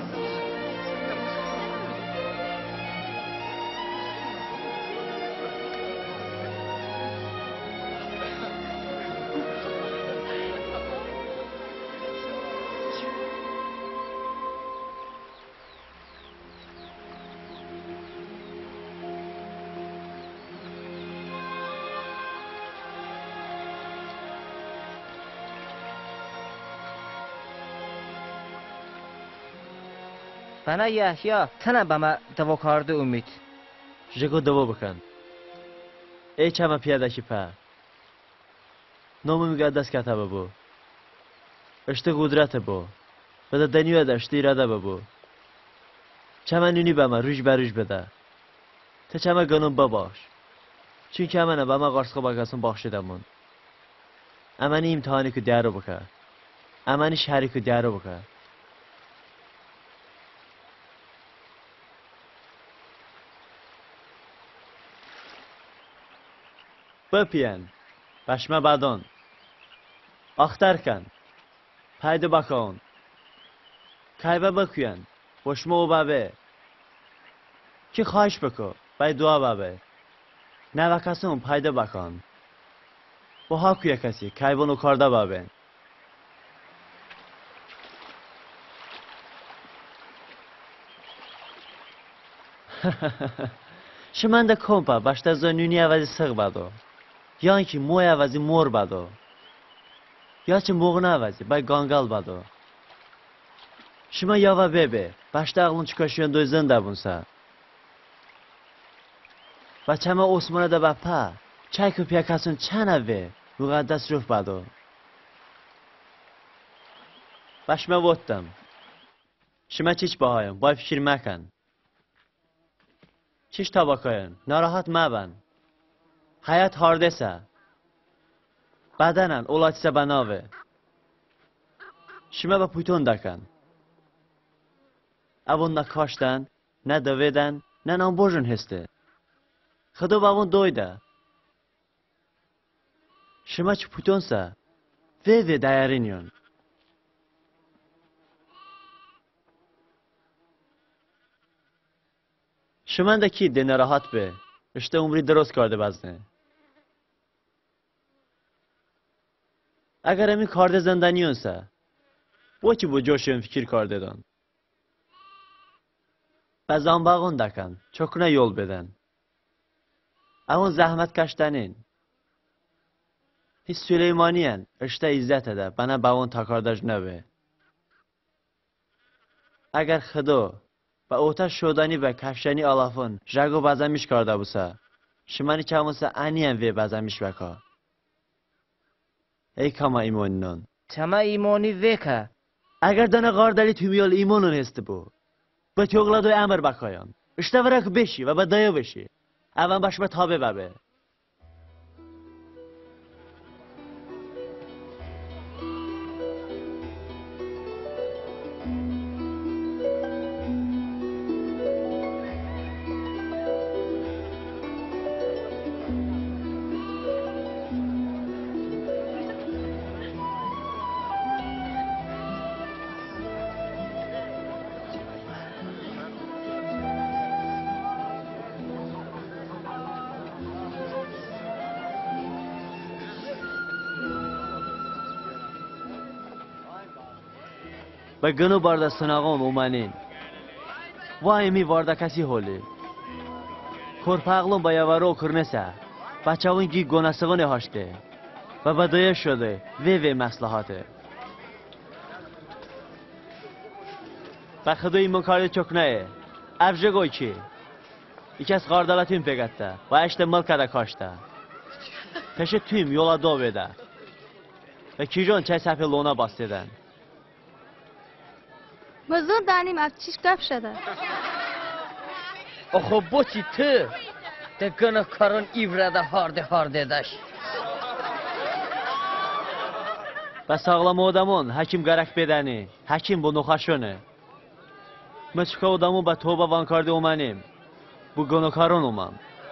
Bana Yahya, tana bana davakardı ümit. جگو دوا بکن ای چما پیاده کی په نام مقدس کتابه بو اشته قدرت بو بده دنیو ده اشته اراده بو چما نونی بما روش بروش بده تا چما گنون بباش چون که امنه بما قرصقه بگسون بخشیدمون امنی امتحانی که دیارو بکن امنی شهری که دیارو بکن بپیان بشمه بدان اختر کن پیدا بکن کایبه بکوین بشمه و بابه کی خواهش بکن بای دعا بابه نه کسون پیدا بکن با ها کوی کسی کایبونو کرده بابه شمنده کمپا باشته زنونی عوضی سق بدو یا اینکه موی عوضی مور بدو یا چه موغن عوضی بای گانگال بدو شما یاوا ببه باشته اقلون چکاشیون دوی زنده بونسا و چما عثمانه ده بپا چای کپیا کسون چنه وی مقدس روح بدو بشمه وطم شما چیچ باهایم بای فکر مکن چیش تاباکاین ناراحت مبن hayat hardesa بدنن اولاتیسه بناوه شما با پویتون دکن اون نه کاشتن نه دویدن نه نامبرژن هسته خدا با اون دویده شما چی پویتون سه وی وی دیارینیون شما ده کی دنه راحت به اشته عمری درست کرده بزنه اگر امی کارده زندانیون سه با چی با جوشیم فکر کرده دان بزن باغون دکن چکونه یول بدن اون زحمت کشتنین هیچ سلیمانیان اشته عزت ده بنا با اون تاکاردش نبه اگر خدا با اوتش شدنی و کشتنی آلافون جگو بزنمیش کرده بوسه شمانی چموسه انیم وی بزنمیش بکا ای کما ایمانیون چما ایمانی وکه اگر دانه غاردلی تومیال ایمانون هسته بو با توغلادوی امر بکایان اشته ورک بشی و با دایو بشی اون باشمه تابه ببه و گنو بارده سناغون اومنین وای می وارده کسی هولی کرپاغلون با یوارو کرنسه بچه اون گی گناسغون هاشته و بدایه شده وی وی مصلحاته و خدای ایمون کاری چکنه افجه گوی چی یکی از غاردالاتیم پگته و اشته ملکه ده کاشته peşe tüm yola dovede ve kijon çay sefer lona basteden. مزون دانیم از چیش گپ شده آخو بوچی تو ده گناه کارون ایوره هارده هارده داش و sağlam odamın hakim garak bedeni, hakim bu nuhaşını. Mıçka odamın ba toba vankardı omanim. Bu gonokaron omam.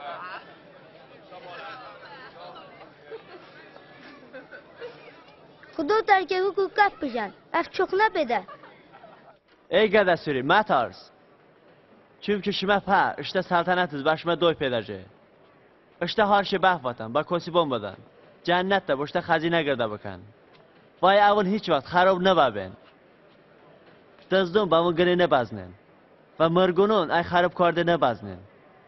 خدا درگه رو گپ بجن اف çok ne bede Ey qədəsuri, mətars. Çünki şimə pə, işte saltanatiz başıma doy pedəcə. İşte her şey bəhvatan, ba kosi bombadan. Cənnət də bu işte xəzinə qırda bakan. Vay avun hiç vaxt xarab nə babən. Dözdüm ba mı qını nə baznen. Və mırgunun ay xarab kardı nə baznen.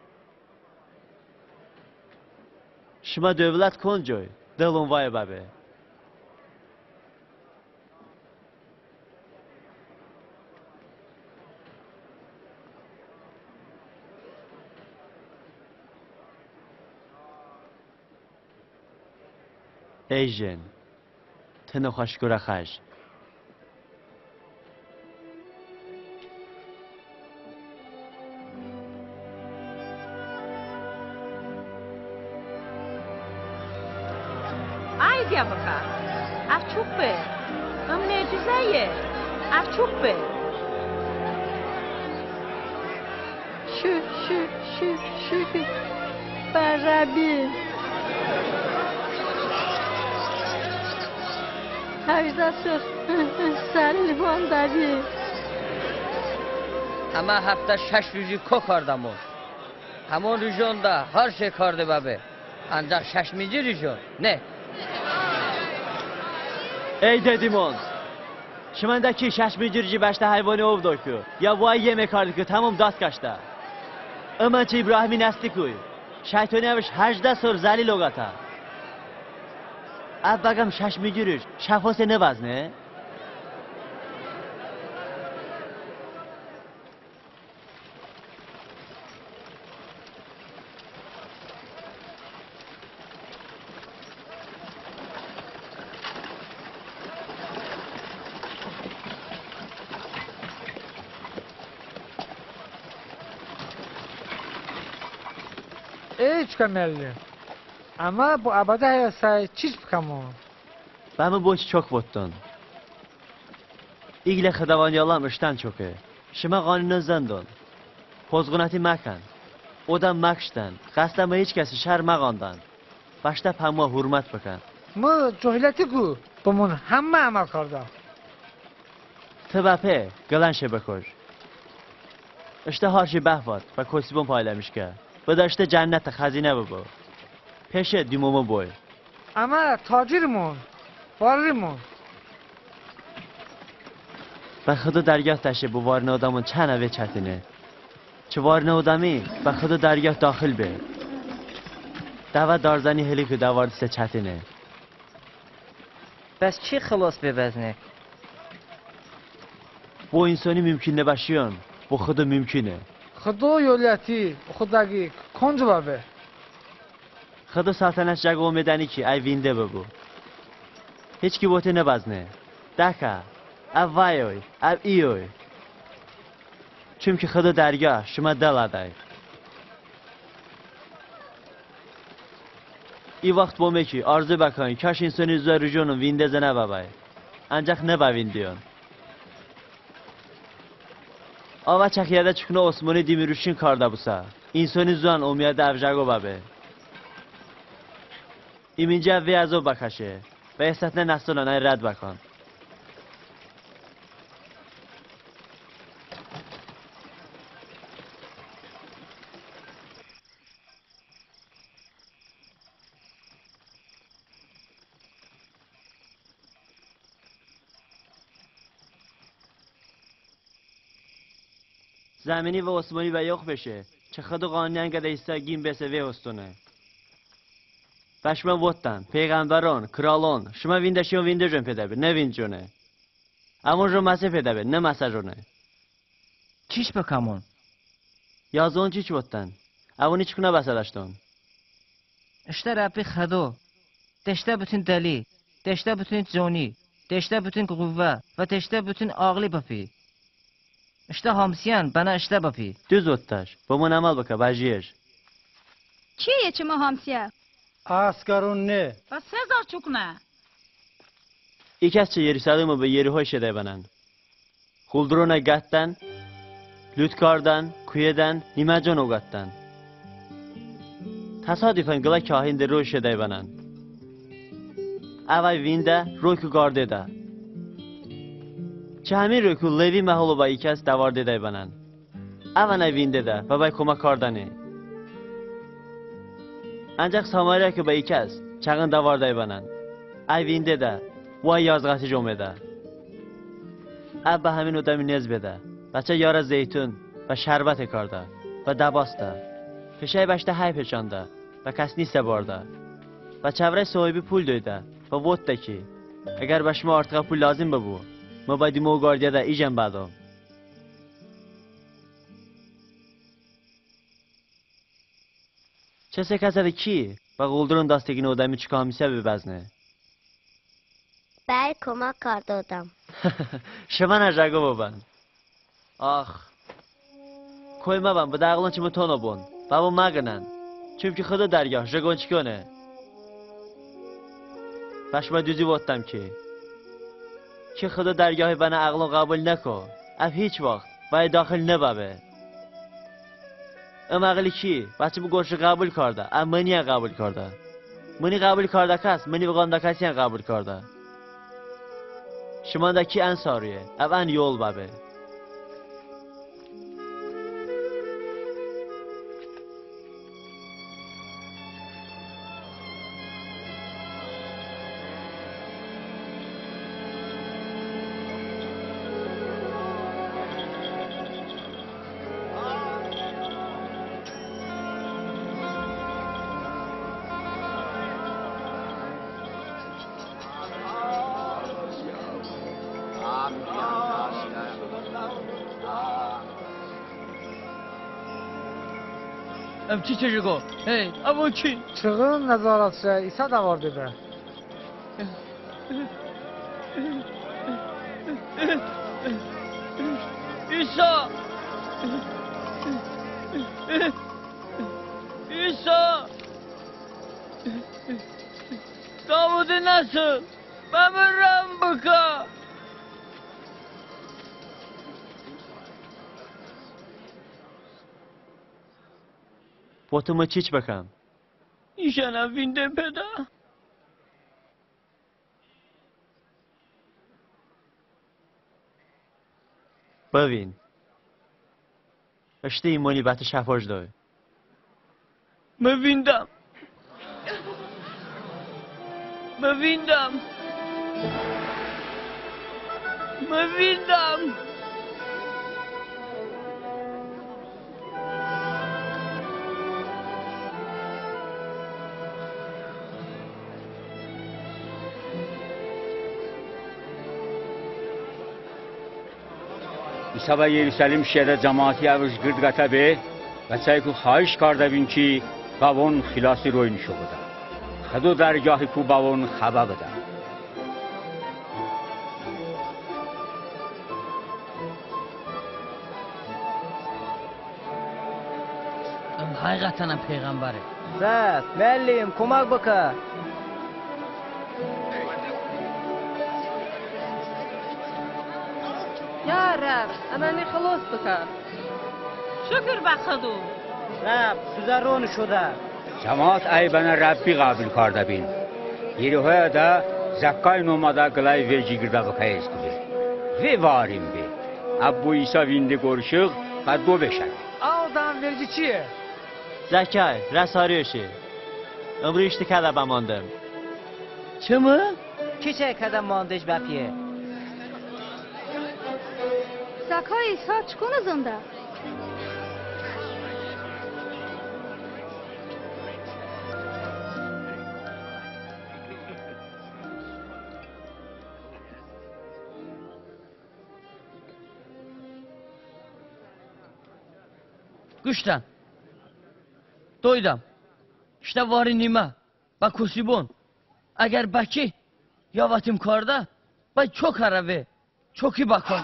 Şimə dövlət koncoy, dəlun vay babə. ای جن تنو خوشگوره خش Ay diye bakar. Af çok be. Am ne güzel. Af çok be. Şu şu şu şu Barabi Hafizasız Selman Davi Ama hafta şaş rüzü kokardamı Hamon rüzonda her şey kardı babe Ancak şaşmayıcı rüzon ne? Ey dedimon Şimandaki şaşmayıcı beşte hayvanı ovdu ki Ya vay yemek kardı ki tamam dast kaçta Ömençi İbrahim'in esti kuy Şeytani aviş hecde sor zeli logata Ab bagam şaşmayıcı şafose ne vaz ne? Hiç kamerli. Ama bu abada hayasa çiş bıkamı. Ben mi boş çok bottun. İgle xıdavan yalamıştan çok e. Şıma qanunun zandon. Pozğunati makan. Odan makştan. Qasdama hiç kesi şer mağandan. Başta pamua hurmat bakan. Mı cahileti ku. Bumun hamma amal karda. Tıbape, gılan şebekor. İşte her şey behvat ve kosibon paylamış ki. Bu da işte cennet hazine bu bu. Peşe dümumu boy. Ama tacirmun. Varrimun. به خدا درگاه تشه bu varne adamın چند اوه چتینه چه varne adamı به خدا درگاه داخل به دوا دارزنی هلی که دواردسه چتینه بس چی خلاص ببزنه؟ bu insani mümkün نباشیان bu خدا mümkünه خدا یولیتی خداگی کنج بابه. خدا سلطنت جگ اومدنی کی ای وینده ببو هیچ کی بوته نبزنه دکا او وایوی او ایوی çünkü خدا درگاه شما دل ادای ای وقت بومه کی arzu بکن کاش insani زرجونun وینده زنه بابای ancak ne ba ویندیون آوا چخیاده چکنه osmani دیمیروشین karda busa insani zuan اومیاده افجاگو بابه ایمینجا وی ازو بکشه و احساس نه نسلانه رد بکن زمینی و عثمانی و یخ بشه چه خدا قانونی انگده ایستا گیم بسه وی استونه و شما وطن پیغمبران کرالان شما وینده شما وینده جون پیدا بید نه ویند جونه اما جون مسیح پیدا بید نه مسیح جونه چیش بکمون یازون چیش وطن اونی چکنه بسه داشتون işte Rabbi خدا دشته bütün deli دشته bütün cani دشته bütün quvva ve دشته bütün ağlı bapi işte hamsiyan bana işte bapi düz ottaş bu mun amal baka bajiyej چیه چه ما همسیه؟ askarun ne و سزار چکنه İki az çe yeri sadımı be yeri hoş ede banan Huldurona gattan Lütkardan, kuyeden, nimacon ogattan Tasadüfen gıla kahinde roş ede banan Avay vinde royku garde da Çe hamin royku levi mahulu ba iki az davarde de banan Avanay vinde da ve bay koma kardani Ancak Samariya ki ba iki az çağın davarde banan Ay vinde da وای یازغاتی جمعه ده اب به همین ادمی نز بده بچه یار زیتون و شربت کارده و دباسته پشه بشته های پچانده و کس نیسته بارده و چوره صاحبی پول دویده و ووت ده کی اگر به شما ارتقا پول لازم ببو ما باید مو گاردیه ده ایجم بدم چه سه کسه کی و قلدرون داستگین ادمی چکا همیسه ببزنه بر کمک کار دادم شما نجاگو بابن آخ کوی مبن به دقلان چی متونو بون بابا مگنن چون خدا درگاه جگون چکنه بشما دوزی واتم که که خدا درگاه بنا عقلان قبول نکن اف هیچ وقت باید داخل نبابه ام عقلی کی بچه بو گوش قبول کرده ام منی قبول کرده منی قبول کرده کس منی بگانده کسی قبول کرده Şimandaki en sarıya, ev en yol babe. ام چی چه جگو؟ هی، ام چی؟ چغın نظارتçı İsa da var dedi. İsa! İsa! Davud nasıl? Bamırram bıka. Botumu çiç bakalım. İşana vinde peda. ببین اشته این منیبت شفاج داره Mevindam. Mevindam. Mevindam. İsa و یروشلیم شهر جماعتی اوش گرد گتبه و چای کو خواهش کرده بین که باون خلاصی روی نشو بده خدو درگاهی کو باون خبر بده Am hakikaten peygamberi. Rab, müəllim, komaq baka. Ya Rab, amani خلاص بکن. شکر به خدا. رب سوزرون شده. جماعت ایبن ربی قابل کرده بین یروهای دا زکای نومادا قلای ویجی گرده بخیز کنه وی واریم بی ابو ایسا وینده گرشق و دو بشن Adam verici چیه؟ زکای رساریوشی امرو işti kada bamandım. چه mı? Kiçə qədər mandej bəpiyə. Zakay İsa çıkın hızında. Güçten. Doydum. İşte varı nime. Bak kusibon. Eğer baki yavatim karda bak çok arabe. Çok iyi bakın.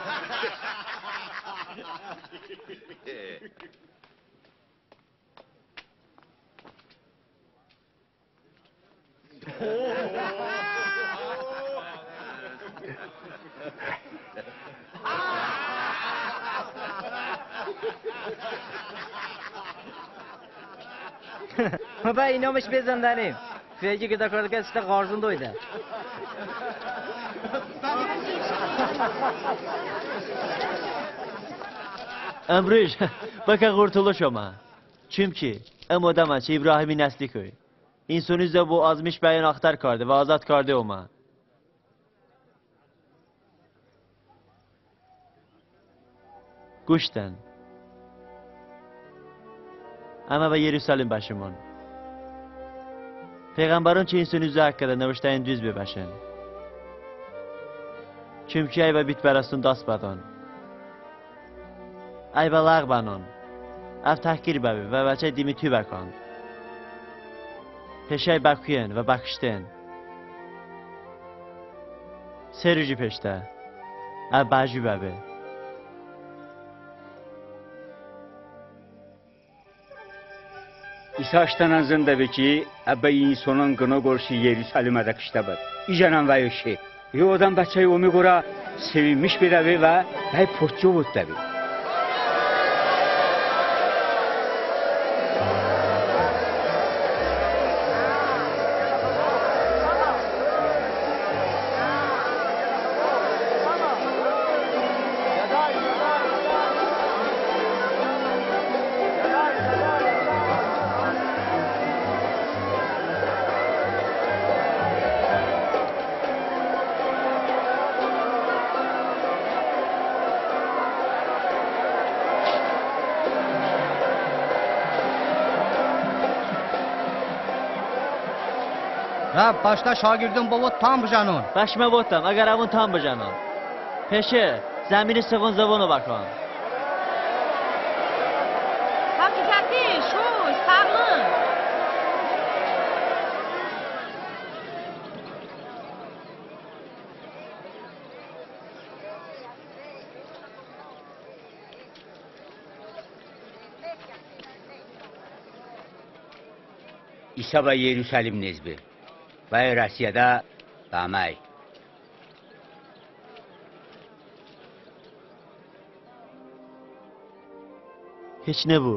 Baba inamış bezənlərim. Vergi qədər qardıqə sizdə qarzında oydu. امروز بکه قرطلو شما چیم کی ام آدم چه ابراهیمی نسلی کوی این سونیز با آزمیش بیان اختر کرده و آزاد کرده اوما گوشتن اما به یروشلیم باشمون پیغمبران چه این سونیزو حق کرده نوشته این düz بباشن چیم کی ای و بیت برستون دست بدن ای بلاغ بنان اف تحقیر ببی و بچه دیمی توی بکن peşey bakıyan ve bakıştın Seruji peşte ev bacı bebi İsa işten zinde be ki ebbe insonun gına gorşi Yeruşalim'e de kışta bud İcanan ve yoşi yodan bachayı omi gora sevinmiş bir evi ve ve poççu bud debi رب başta şagirdin baba tam bıcanın. Başıma botam eğer avun tam bıcanın peşe zemini sıvın zavonu bakın Hakikati şu sağlık. İsa ve Yeruşalim nezbi و رسیده دامای. هیچ نبو.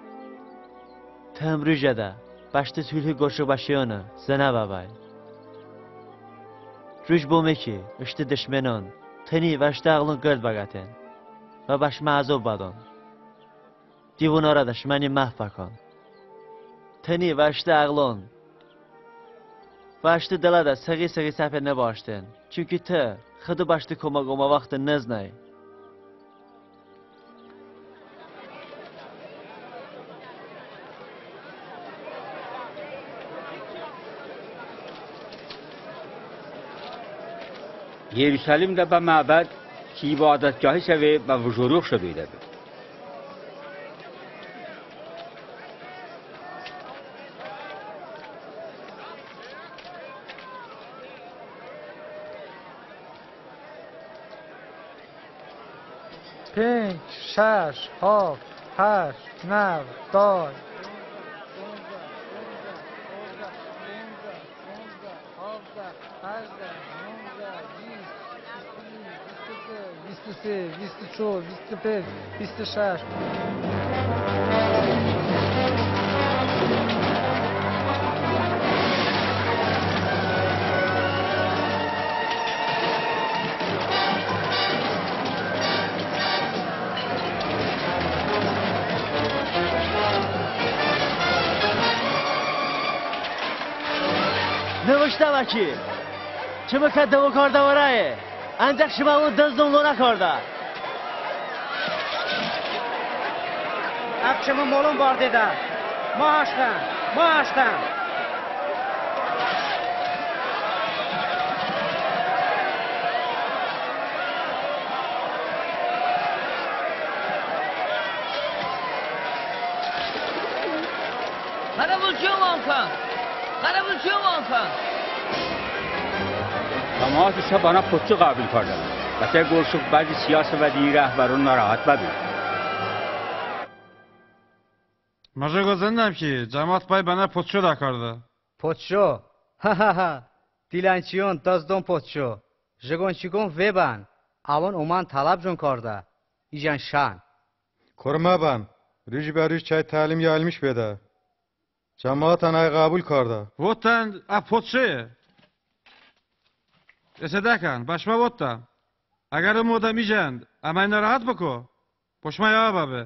تمری جده. başta sülhü goşu başıyana, zene babay. Rüj bu meki, işte düşmenon, teni ve işte ağlın gırd bagaten. Ve baş mazub badon. Divun orada şmeni mahfakan. Teni ve işte ağlın. Ve işte dila da sıgı sıgı seferine başten. Çünkü te, xıdı başta koma koma vakti neznay. یروشلیم ده به معبد که عبادتگاهی شوه و وجوروخ شده ده بود. پنج، شش، هفت، هشت، نه، دای. بیست و سه، بیست و چهار، بیست و پنج، بیست و شش. نوشته وکی چه کده و کارده ورایه انجک شما اون دزدون لونه کرده akşamı molun var dedi. Maaştan, maaştan. Karabulçuyor Volkan. Karabulçuyor Volkan. جماعت ise bana potçu kabil kardı. Bete görüşüp bazı siyasi ve dini rehberun narahat bedim. Maja gözendem ki cemaat bay bana potçu da kardı. Potçu? Ha ha ha. Dilençiyon dazdon potçu. Jigonçikon veban. Avon oman talab jun kardı. İjan şan. Koruma ban. Rüj berüj çay talim yayılmış bede. Cemaat anay kabul kardı. Votan a potçu. Esedekan, başma votta. Agar moda mijend, ama narahat bako. Poşma ya babe.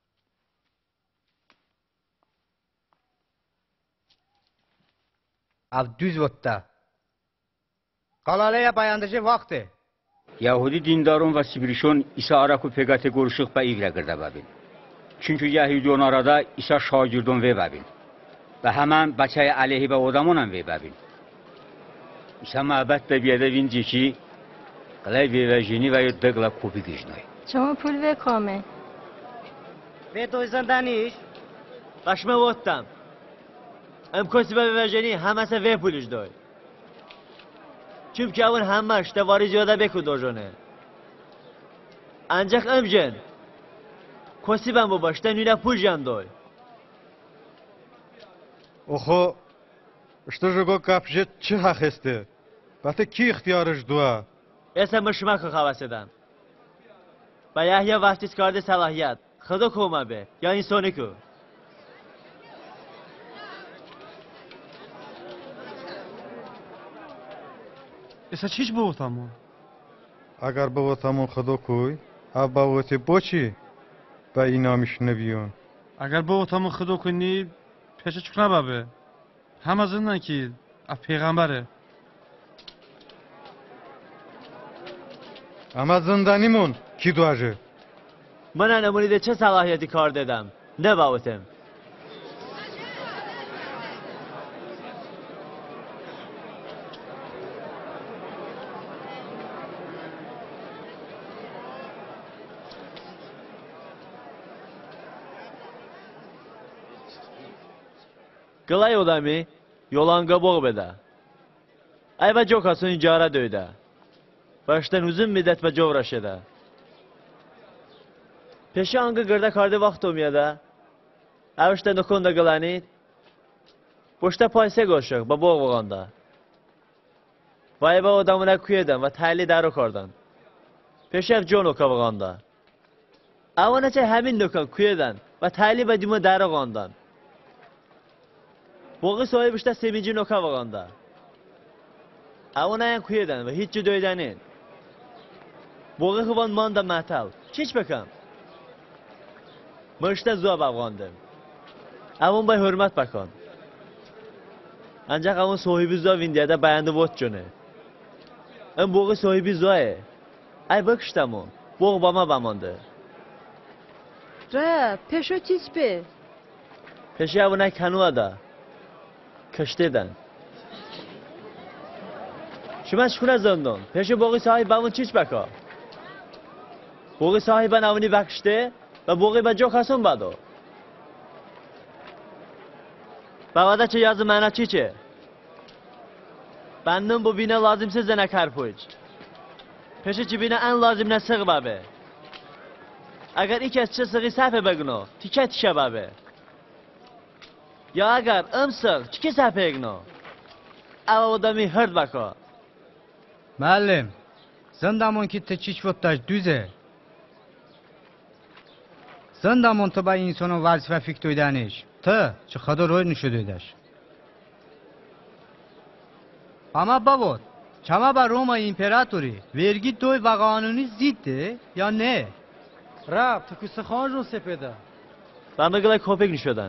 Av düz votta. Qalalaya bayandırıcı vakti. Yahudi dindarın ve Sibirişon İsa Araku pegate görüşük ve ivre girde babin. Çünkü Yahudiyon arada İsa şagirdon ve babin. Ve hemen bachey aleyhi ve odamonan ve babin. İsa mabet de bir vinci ki قلای ویوژینی و یه دقلا کوپی گشنای شما پول به کامه به دویزن دانیش قشمه وطم ام کسی به ویوژینی همه سه وی پولش دای چون که اون همش دواری زیاده بکو دوجانه انجک ام جن کسی بم با باشته نونه پول جن دای اوخو اشتو جگو کپجه چه حق استه بطه کی اختیارش دوه اسم مشمک خواسته و یحیی وقتیست کرده صلاحیت خدا کومه به یا انسانی کو اسا چیش بوتامون اگر بوتامون خدا کوی اب بوتی بوچی با اینامیش نبیون اگر بوتامون خدا کنی پیش چکنه بابه همه زندن که اب پیغمبره اما زندانیمون کی دواجه من انمونی ده چه صلاحیتی کار دادم نه باوتم Qılay odami yolanqa boğ beda. Ayva cokasın icara döydə. Baştan uzun müddət və coğraşıda. Peşi angı qırda kardı vaxt olmayada. Əvişdə nokunda qılanit. Boşda paysə qoşuq, baba oğanda. Vay be odamına kuyedem ve tayli daro kardan. Peşef John oka vaganda. Avana çay hemin nokan kuyeden ve tayli ve düme daro gandan. Boğu sahibi işte sevinci noka vaganda. Avana yan kuyeden ve hiç döydenin. Boğu hıvan manda metal. Çiç bakam. Mırşta zuğa bağlandım. Avun bay hürmet bakan. Ancak avun sahibi zuğa vindiyada bayandı vot cöne. Am boğu sahibi zuğa. Ay bak işte mu. Boğu bama bamandı. Ra, peşo çiz be. Peşi avuna kanuğa da. Kışteden. Şuma şuna zandon. Peşi boğu sahibi avun çiç baka. Boğu sahibi avuni bakıştı ve boğu ba çok hasun bado. Babada çi yazı mana çiçe. Benden bu bina lazımsız zene karpuç. Peşi çi bina en lazım ne sığ babe. Eğer iki az çi sığı safe begno, tike tike babe. Ya eğer ım sığı, çike safe egno. Ava odami hırd baka. Müəllim, zındamon ki te çiç vottaş düze. Zındamon to ba insonun vazife fikr ödəniş. Tı, çi xada roy nüşü ödəş. Ama babot, çama ba Roma imperatori, vergi toy ve kanuni ziddi ya ne? Rab, tıkısı xanjun sepede. Ben begilay kopek nişöden.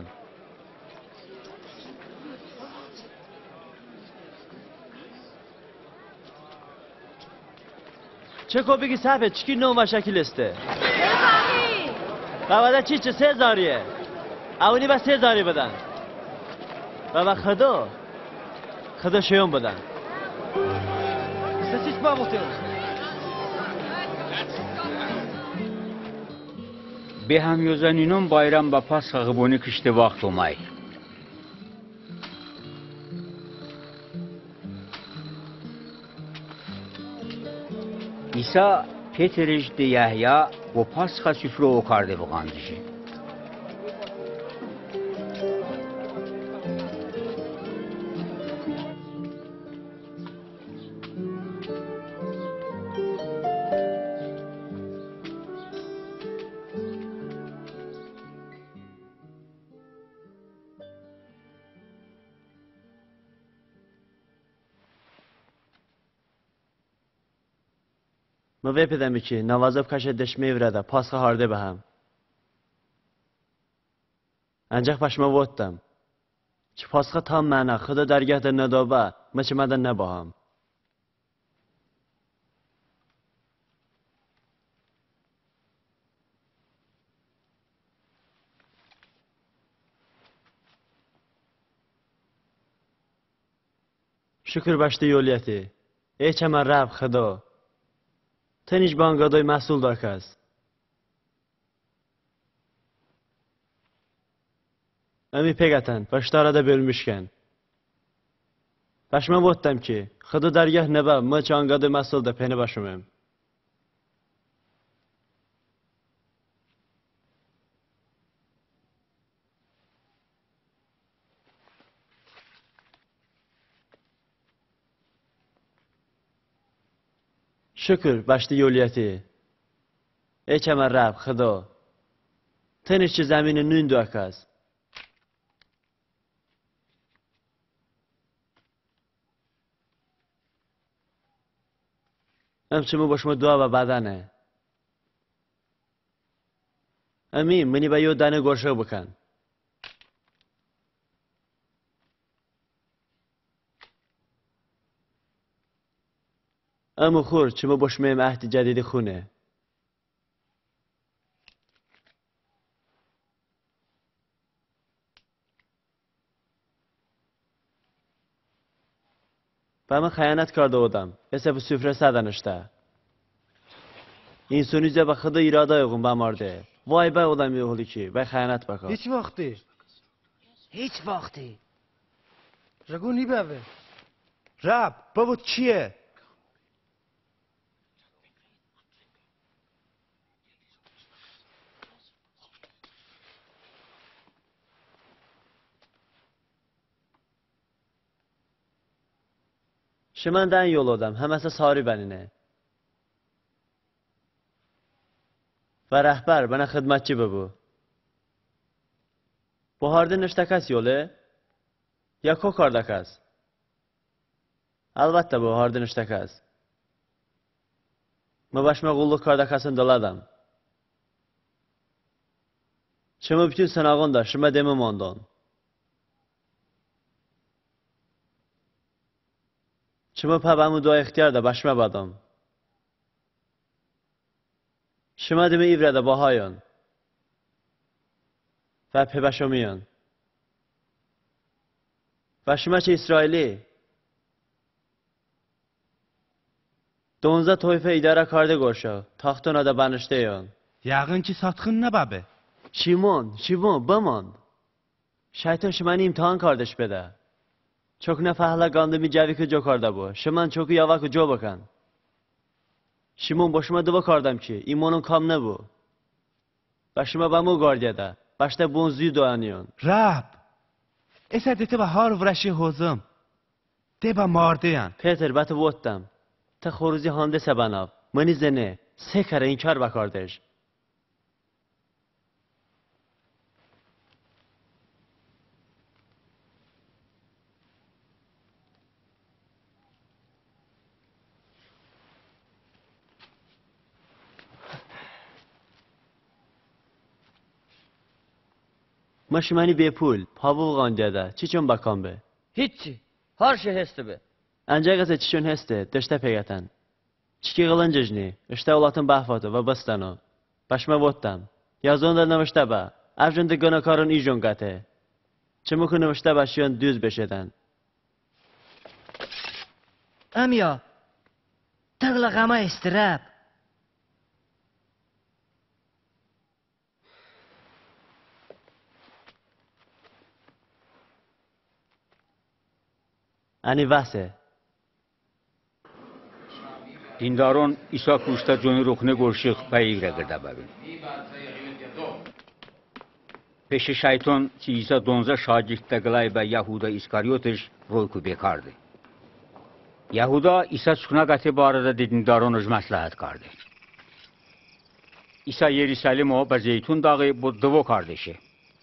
چه کوپیکی صفه چکی نو و شکل استه سزاری بابا چی چه سه زاریه اونی با سه زاری بدن بابا خدا خدا شیون بدن Sesiz baboteo. به همیوزنینون بایرام با پاس غبونی کشته وقت اومای. İsa Peteriş de Yahya و Pasxa süfre o kardı bu kandışı. ما وپدم که نوازب کش دشمه ورده پاسخ هارده به هم انجاق پشما وطم چه پاسخ تام منه خدا درگه در ندابه ما چه مدن نباهم شکر بشته یولیتی ای چه من رب خدا تنیش بانگادای مسئول داکز امی پگتن باشتاره ده bölmüşken başıma bottam ki خدا درگه نبا ما چانگادای مسئول ده پنه باشمم شکر باشته یولیتی ای چه من رب خدا تنیش چه زمین نون داکز امچمو باشما دعا و بدنه امین منی با یو دانه گرشه بکن امو خور چمو باشمه عهد جدید خونه با من خیانت کرده بودم حساب سفره سدنشته این سونیزه به خدا ایراده ایغون بمارده وای به اودم یهولی کی به خیانت بکن Hiç vakti. هیچ وقتی Jagu ni bave. رب بابا چیه؟ Şimenden yolladım. Həməsə sarı bənini. Və rəhbər bana xidmətçi bu bu. Bu harda niştəkas yolu? Ya kokardakas? Albatta bu harda niştəkas. Mı başma qulluq kardakasını doladım. Şımı bütün sınağın da, şıma demim ondan. Şımı pəbəmi dua ixtiyar da başma badam. Şıma demi ivrədə bahayon. Və pəbəşomiyon. Və şıma ki İsraili. Donza toyfe idare kardı gorşa. Taxtona da banışteyon. Yağın ki satxın nə babı? Şimon, Şimon, baman. Şeytan şimani imtihan kardeş bede. Çok ne fahla gandı mi cevi ki jokarda bu. Şiman çok yava ki jo bakan. Şimon boşuma dıva kardam ki. İmonun kam ne bu? Başıma bamu gardiyada. Başta bonzuyu doyanıyorsun. Rab. Esadeti ve har vraşi hozum. Deba mardiyan. Peter batı vottam. Ta خوروزی هانده سبناف منی زنه سه کره این کار بکاردش ماشمانی به پول پاو غانده ده چی چون بکام به هیچی هر şey heste be. Ancaq qazə çişön heste, döşdə peyətən. Çiki qılıncıjni, işdə olatın bahfatı və bastano. Başma vottam. Yazonda navışda ba. Avjında ganakarın ijon qatı. Çimukun navışda başıyon düz beşeden. امیا تغلا غما استراب Ani vase. دینداران عیسی کوشته جون رخنه گرشیخ پیگ را گرده ببین. پیش شیطان که عیسی دونزه شاگرد گلای به یهودا اسکاریوتش روی کو بیکارده. یهودا عیسی چکنا گتی بارده دیندارانش مصلحت کرده. عیسی یروشلیم رو به زیتون داغی بود دو کردشه.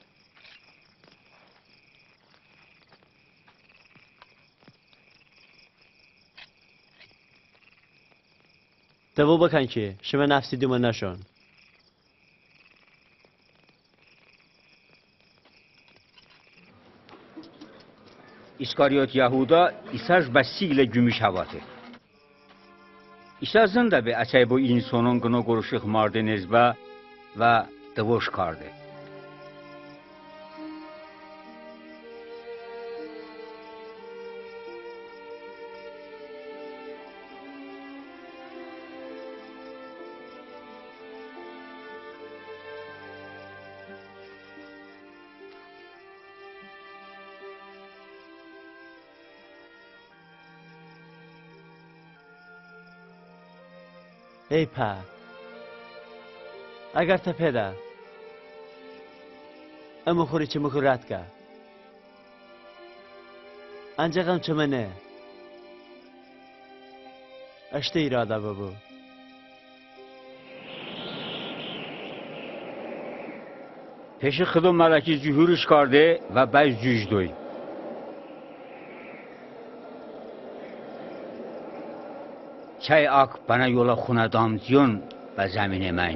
دو بکن که شما نفسی دومن نشون. اسکاریوت یهودا عیسیش به سیگل گümüş havadı. İsa zında be açay bu insanın gına görüşük mardinizba ve dıvoş kardı. ای په اگر تا پیدا اما خوری چه مخورت که انجا چه منه اشته ایراده بابو پیش خدا ملکی ظهورش کرده و بعد جوجدوی. چای آک بنا یولا خونه دامزیون به زمین من.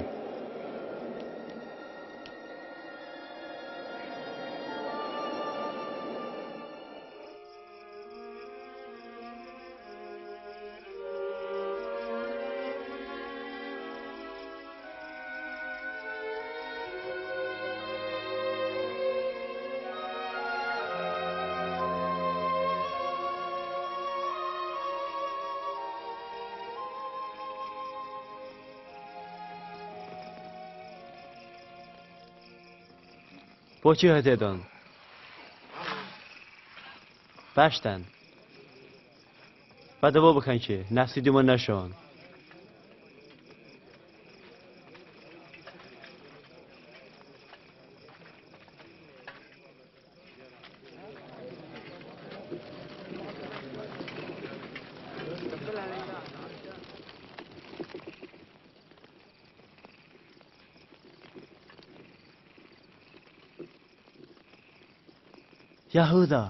Poçi hededon. Baştan. Bada bu bakın ki, nefsi duman nşon. Yahuda.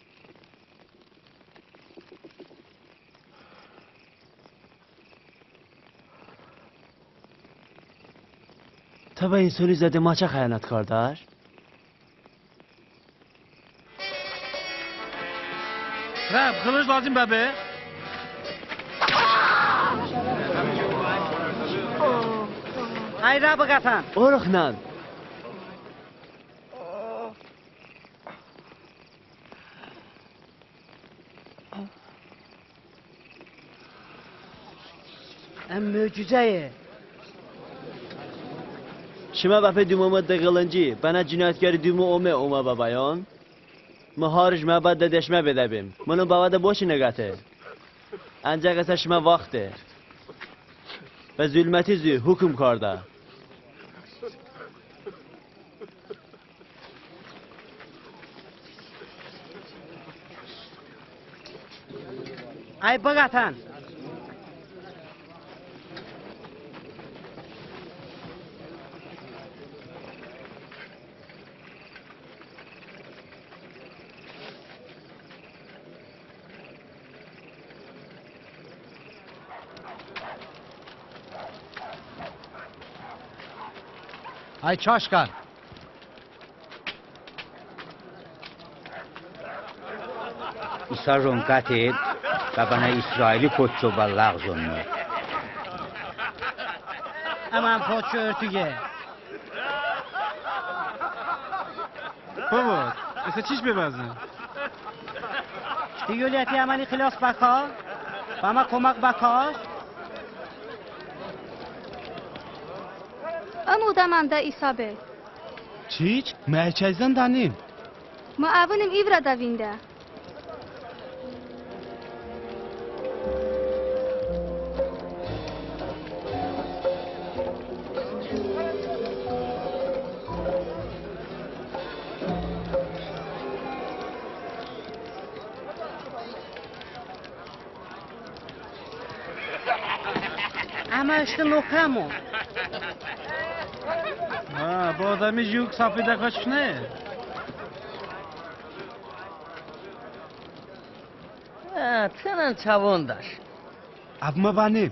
تا به این سولی زده ما چه خیانت کار داشت؟ رب خلوش لازم بابه ای را بگتن اورخنان ام معجزه شما بپه دومو دقلنجی بنا جنایتکاری دومو اومه اومه بابایان مهارش ما بعد دشمه بده بیم منو باوده باشی نگاته انجا قصه شما وقته و ظلمتی زی حکم کرده ای بگتن ای چاشکن İsa ronkat et ve bana İsrail'i koçu ballak zonlu. Aman poçu örtüge. بابا اصلا چیش ببزن دیگولیتی امانی خلاص بکا بما کمک بکاش Ama udamanda İsabe. Çiç? Merkezden danayım. Ma avunum İvra da vinde. Ama işte nokamu. Ha, bu adamı yük sapıda kaç ne? Ha, tenen çavundaş. Abma benim.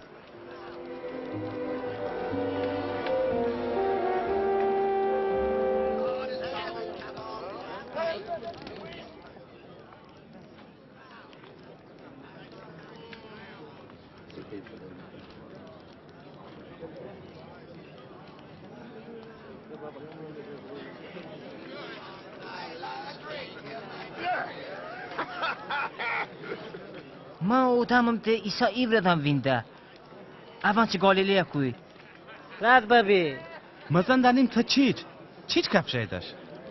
ما odamım de İsa İvra'dan vinde. Avançı Galile'ye koy. Rad babi. Mazan danayım ta çiç. Çiç kapşaydaş.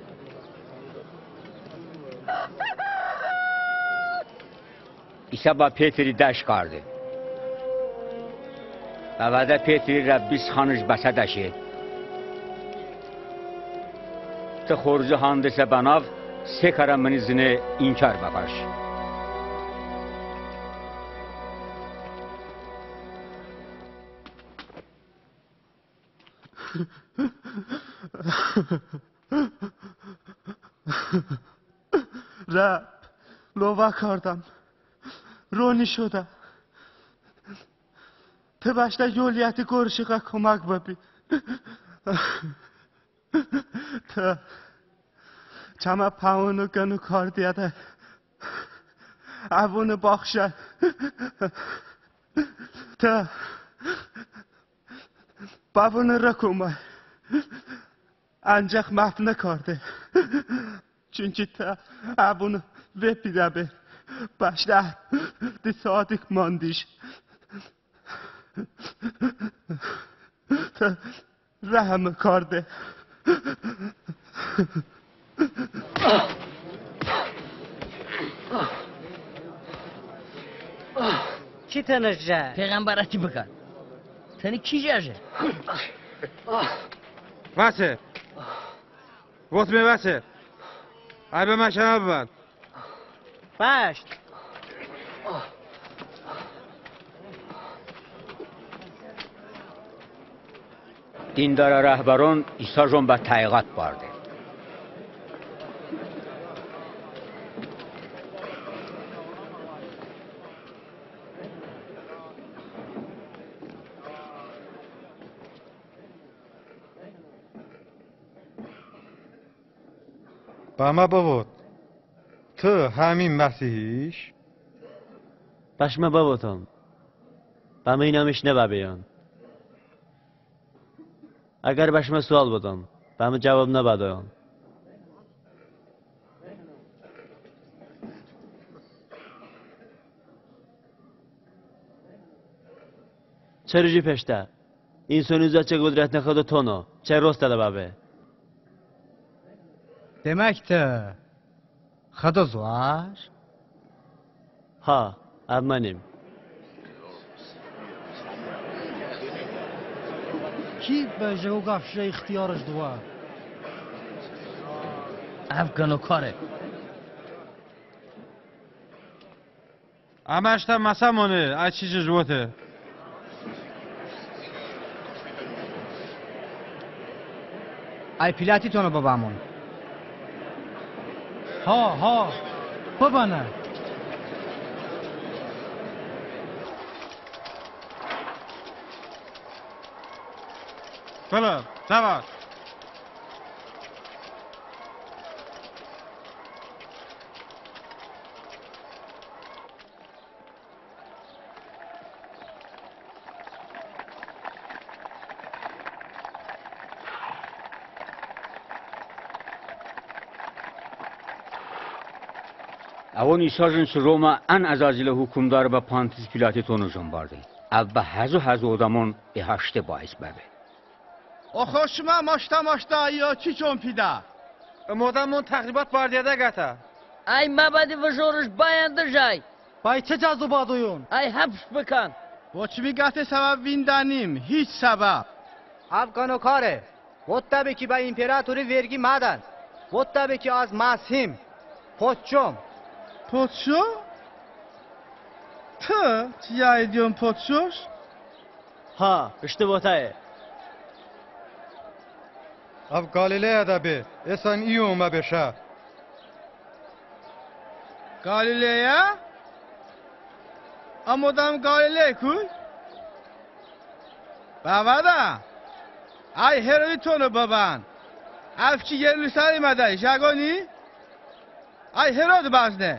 İsa ba Petri daş kardı. Ve da Petri Rabbis hanış basa daşı. Te xorcu handise banav se karamınızını inkar bakaş. رب لوا کردم رونی شده تو باشتا یولیتی گرشیقه کمک ببی تو چما پاونو گنو کار دیده اوونو باخشه تو باونو رکومه ancak mahfına kardı. Çünkü ta bunu vepide bir başta de sadık mandiş. Ta rahmı kardı. Ki tanıca? Peygamberati bakar. Seni ki caje? Vase. Vot me vase. Ay be maşana ben. Baş. Dindara rahbaron İsa jomba taygat vardı. با ما بود تو همین مسیحیش Başıma babotam. Bama inamış ne babayan. Agar başıma sual budam. Bama cevap ne badayan. چرجی پشته این سونوزا چه قدرت نخواد تونو چه راست ده بابه demek de خدا زوار ها امانیم کی به جو گفشه اختیارش دوار افغانو کاره همش تا مسامونه ای چیز جوته ای پیلاتی تونو بابامون ها ها ببانه بله تمام Avon İsa'nın Roma en azazıyla hükümdarı ve Pontius Pilatus tonucun vardı. Avba hazu hazu odamon e haşte bahis bebe. O hoşuma maşta maşta ya çi çon pida. Modamon takribat vardiyada gata. Ay mabadi vajoruz bayandır jay. Bay çe cazuba duyun. Ay hapş bıkan. Bu çi gate sebep vindanim hiç sebep. افغانو کاره بود tabii ki به امپراتوری vergi مدن بود tabii ki az masihim پوچم Potşo? Tı, çiya ediyorsun potşoş? ها اشتباهه اب گالیله ادبی اصلا ایومه بشه Galile'ye? Amodam Galile kuy? Baba da. Ay herodi tonu baban. Afçi yerli salimede jagoni. Ay herod bazne.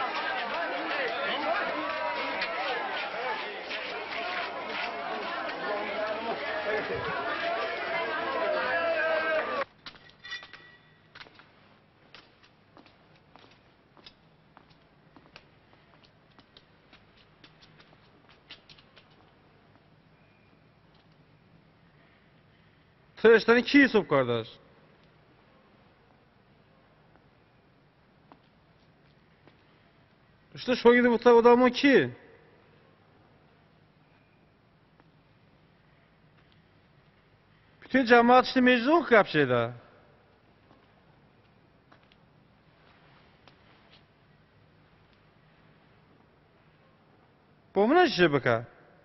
Tırıştani ki Yusuf kardeş? İşte şu gibi bu adamı ki. Bütün cemaat işte mecnun kapşayda. Bu mu ne şey baka?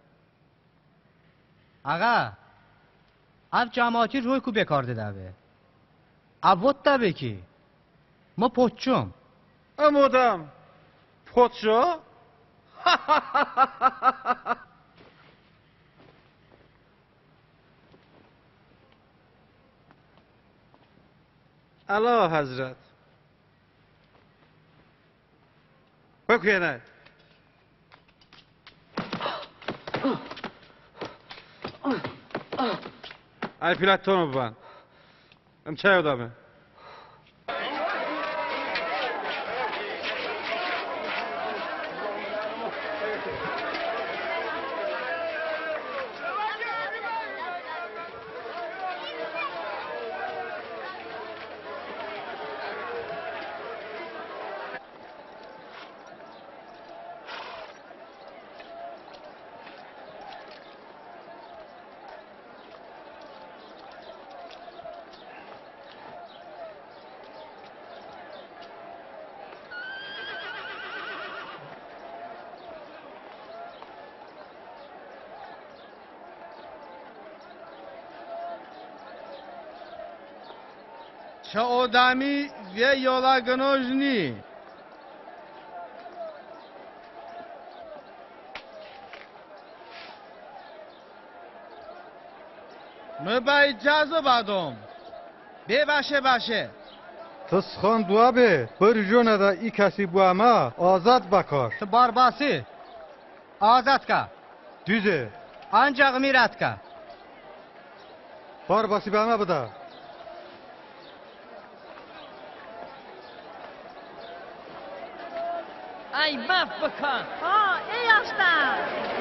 آقا اب جماعتی روی کو بکار ده به اب بود tabii ki ما پوچم Ama adam potşo. Allah Hazret. Bak yana. Ay Platon ban. Am çay odamı. چه آدمی و یالا گناجنی مبای جذب آدم به باشه باشه تسخان دوا به بر جونه دا ای کسی بو اما آزاد بکار بارباسی آزاد که düze ancak mirat که بار باسی به اما بده ای مف بکن ها ای yaştan.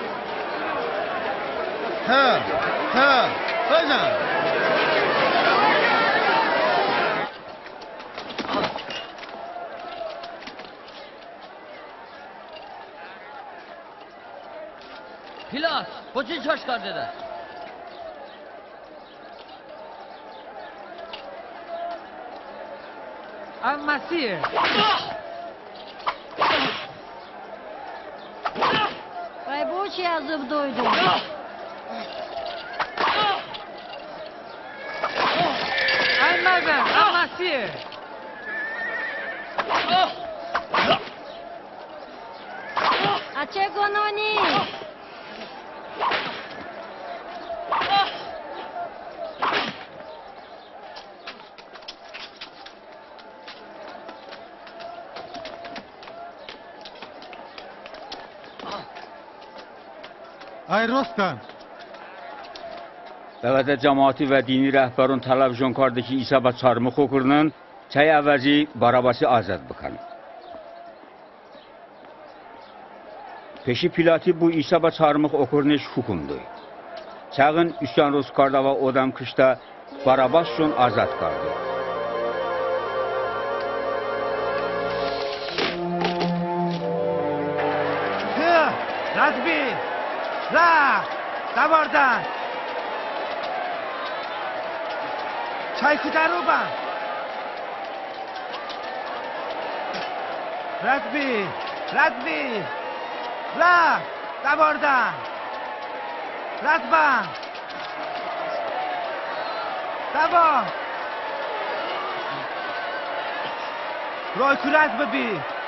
Ha, ha, bacım. Pilas, bu چی چاش کار داده؟ ام مسیر وای بو چی عذاب دویدم ام مزن ام مسیر اچه گنونی ay Rostan Dəvətə cəmaati və dini rəhbərin televizyon kardakı İsabət çarmıq okurunun çay əvəzi Barabası azad bıkan. Peşi pilati bu İsabət çarmıq okuruniş hukumdur. Çağın üsyan Rus karda və odam kışta Barabas üçün azad kardı. Razbi La Davardan Çay kudaruba Razbi Razbi La Davardan Razba Dava Roy kuraz bebi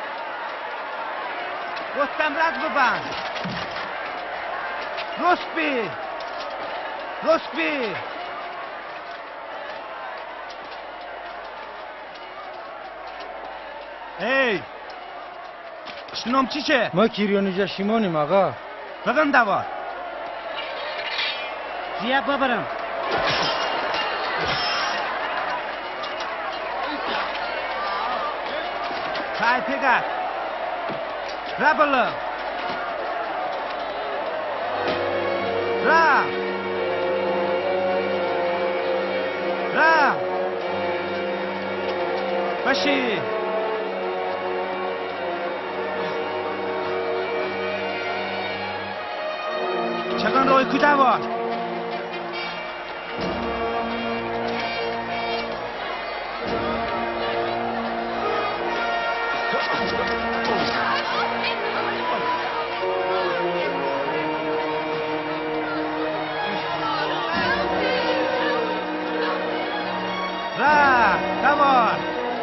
Rostam Razbaban Rospi Rospi Ey Şunom çiçe ما کیریونیجا شیمانیم آقا Bugün de var Ziya babarım Çay pegat Rabalı Ra Ra Başı Çakın roy kuda var Ra, davor.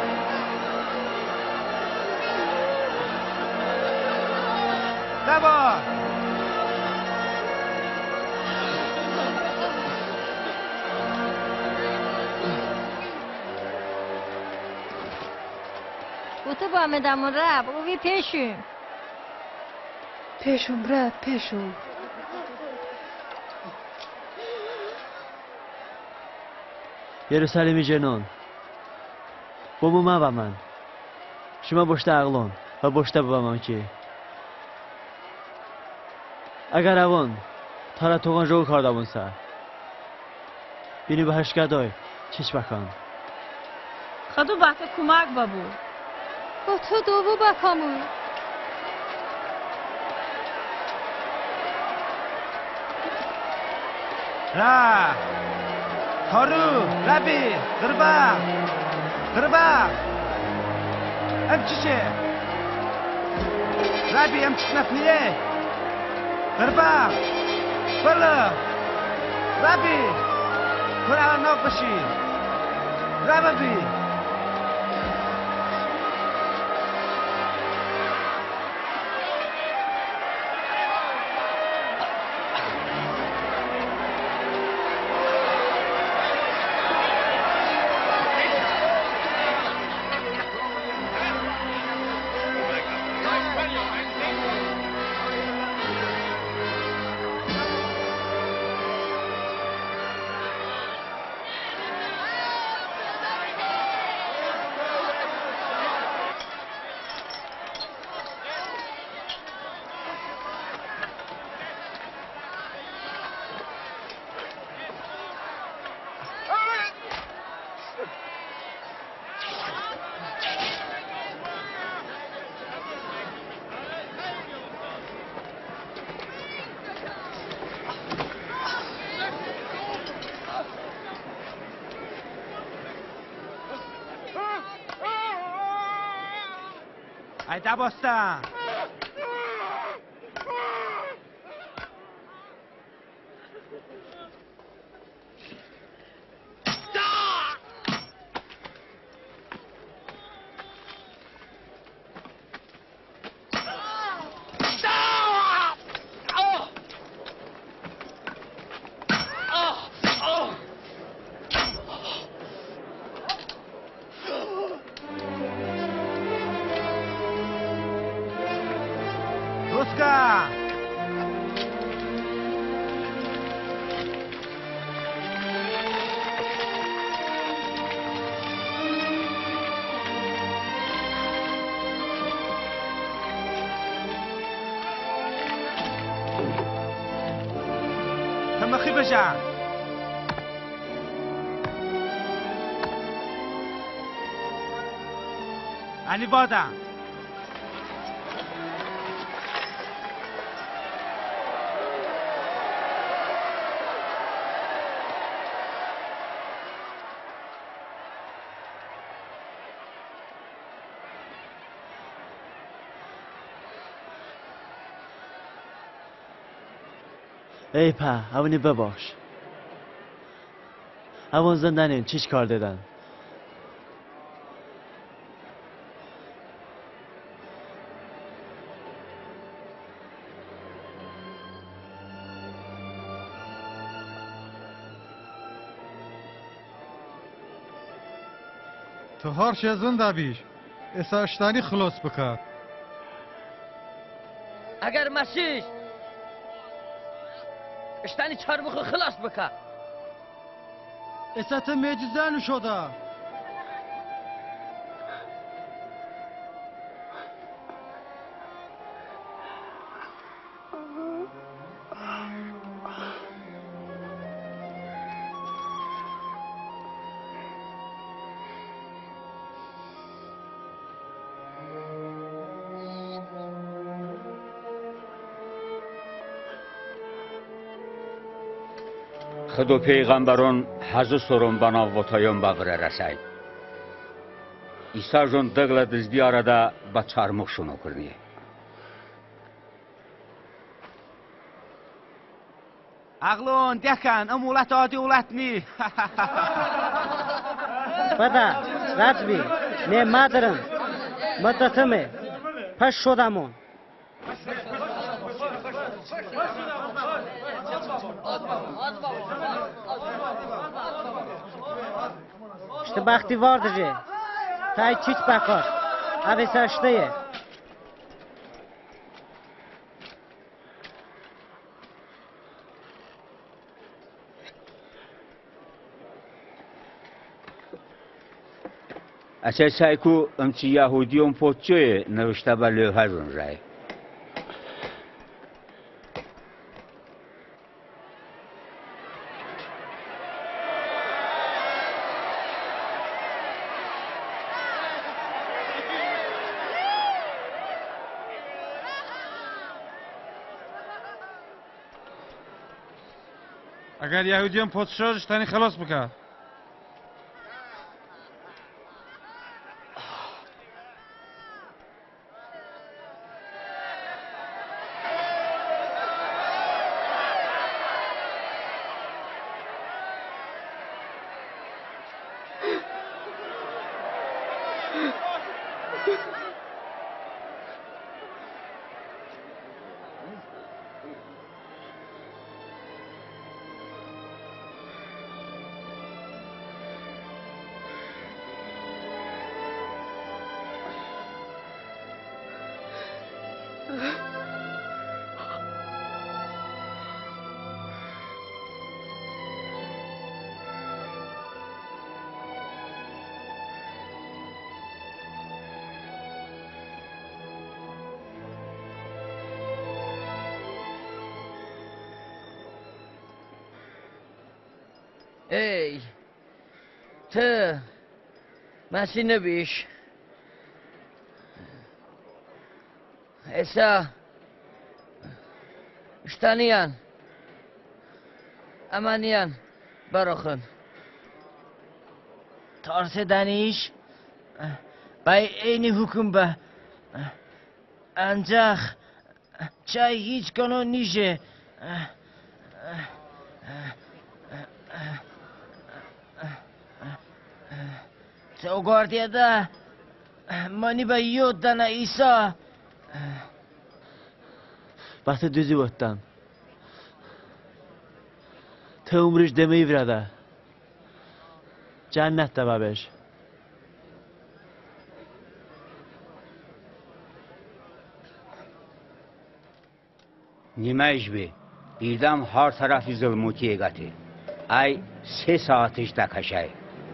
Davor. او تو با مدامون رب او بی پیشون پیشم رب پیشم Yerusalemi Cenon. Bu mu ma ben? Şuma boşta ağlon ve boşta babam ki. Eğer avon tara toğan joğu karda bunsa. Beni bir haşkadoy çiş bakan. خدو بحث کمک بابو با تو دوبو بکامون Ra. Haru, Rabi, Gırba. Gırba. Emçişe. Rabi emçişnafniye. Gırba. Balı. Rabi. Kurala nokbaşı. Rababi. ای دباستن تمخي بجا انی بادم ای په اونی بباش اون زندانین چیش کار دادن تو هر چه زنده بیش اساشتانی خلاص بکن اگر مسیح اشتانی چارمخو خلاص بکن اسات معجزه شده خدو پیغمبران حزو سرون بنا وطایون بغره رسای ایسا جون دقل دزدی آرده با چارمخ شونو کردیه اغلون دکن ام اولت آدی اولت نی بدا رجبی نه مادرم مدتمه پش شدمون İşte bakti vardı je. Tay çiç bakar. Abi saçtayı. اساسا کو امچی یهودیون پوچه نوشته به لوحه جون رای اگر یهودیان پادشاهش تنی خلاص بکن ای تو مسیح نبیش ایسا اشتانیان امانیان براخن تارس دنیش بای اینی حکم به انجخ چای هیچ کنو نیشه تو گاردیه ده منی به یود دنه ایسا وقت دوزی بودم تو عمرش دمی برده جنت ده ببش Nima ish be? Birdan har tarafı zulmutiye gati. Ay se saat işte kaşay.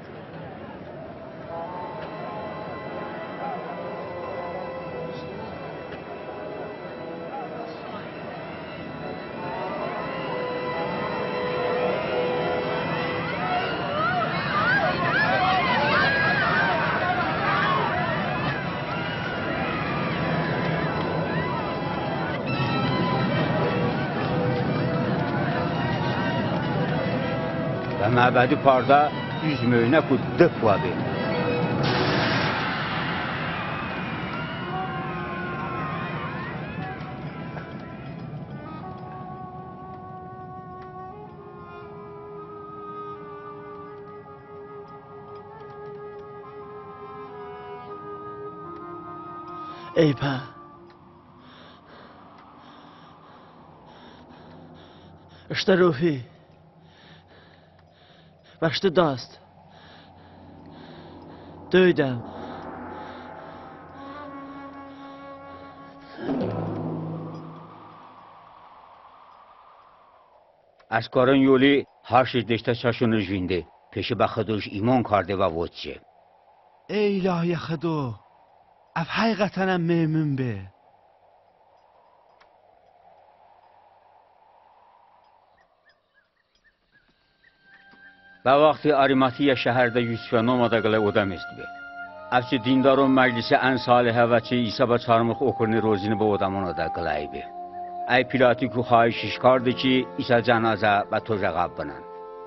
و معبد پاردا yüz möynə ku dıp vabi. ای پا اشتا روحی Başta dast. Duydum. Askarın yolu her şiddette şaşınır jinde. Peşi bakıdış iman kardı ve vodçe. ای الهی خدا اف حقیقتا میمون به و وقتی آریماتیه şəhərdə Yusufə nomada qıla odam istdi. Əfçi dindarın məclisi ən salihə və çi İsa və çarmıq okurni rozini bu odamın oda qılaydı. Ay pilati ku xahiş işkardı ki İsa cənazə və toja qabbınan.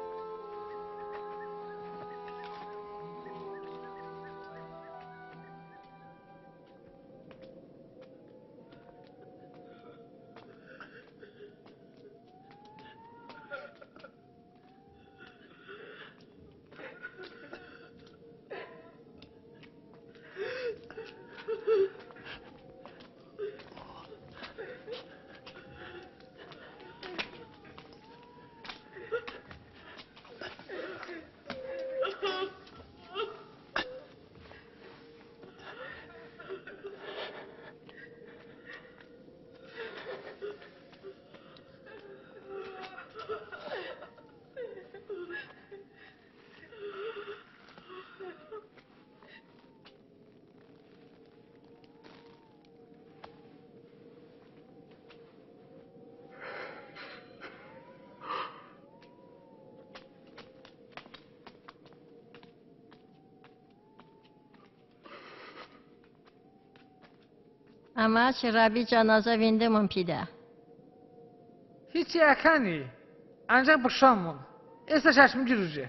اما شرابی جنازه وینده من پیده هیچی اکنی انجا بشامون ایسا ششم جروجه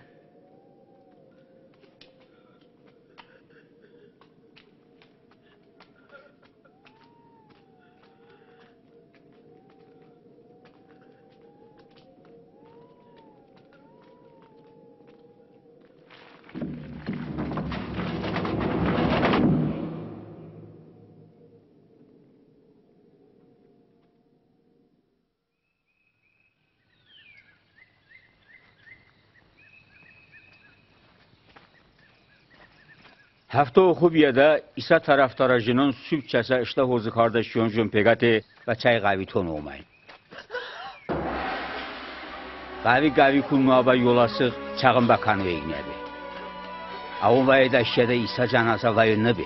Hafta خوبیه ده ایسا طرفدار جنون سوپ چسا اشته حوز کاردشیون جون پیگته و چای قوی تون اومای. قوی قوی کنما و یولاسıq çağın bakanı eynəbi. Avun və edəşkədə İsa cənazə və yönəbi.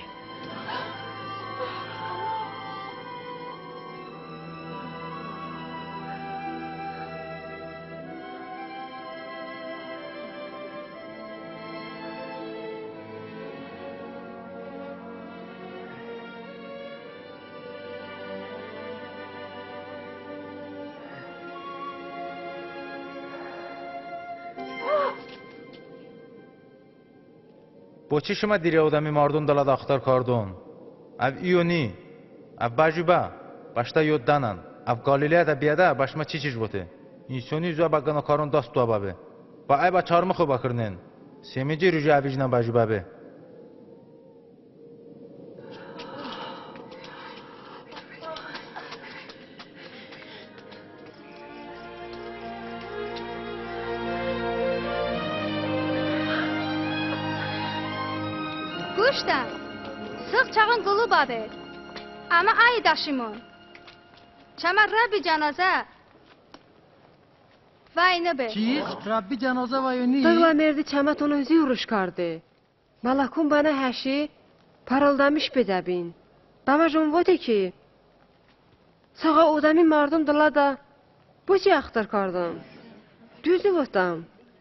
با چی شما دیری آدمی مردون دلد اختر کردون؟ او ایونی اف باجوبا başta yoddanan اف گالیله da بیاده başma çiçiş botu insoni zua bagana karun dast dua babe ba ay ba çarmı xo bakırnen semici rüce avicna bajuba be گوشتم sık çağın qulu babe ama ay daşımın çama Rabbi cenaze vay ne be چیز؟ ربی جنازه و یونی؟ Dağla merdi çamat onu özü yuruşkardı. Malakun bana her şey parıldamış bedəbin. Davajon vote ki sağa odami mardum dala da bu şey axtar kardım. Düzü votam.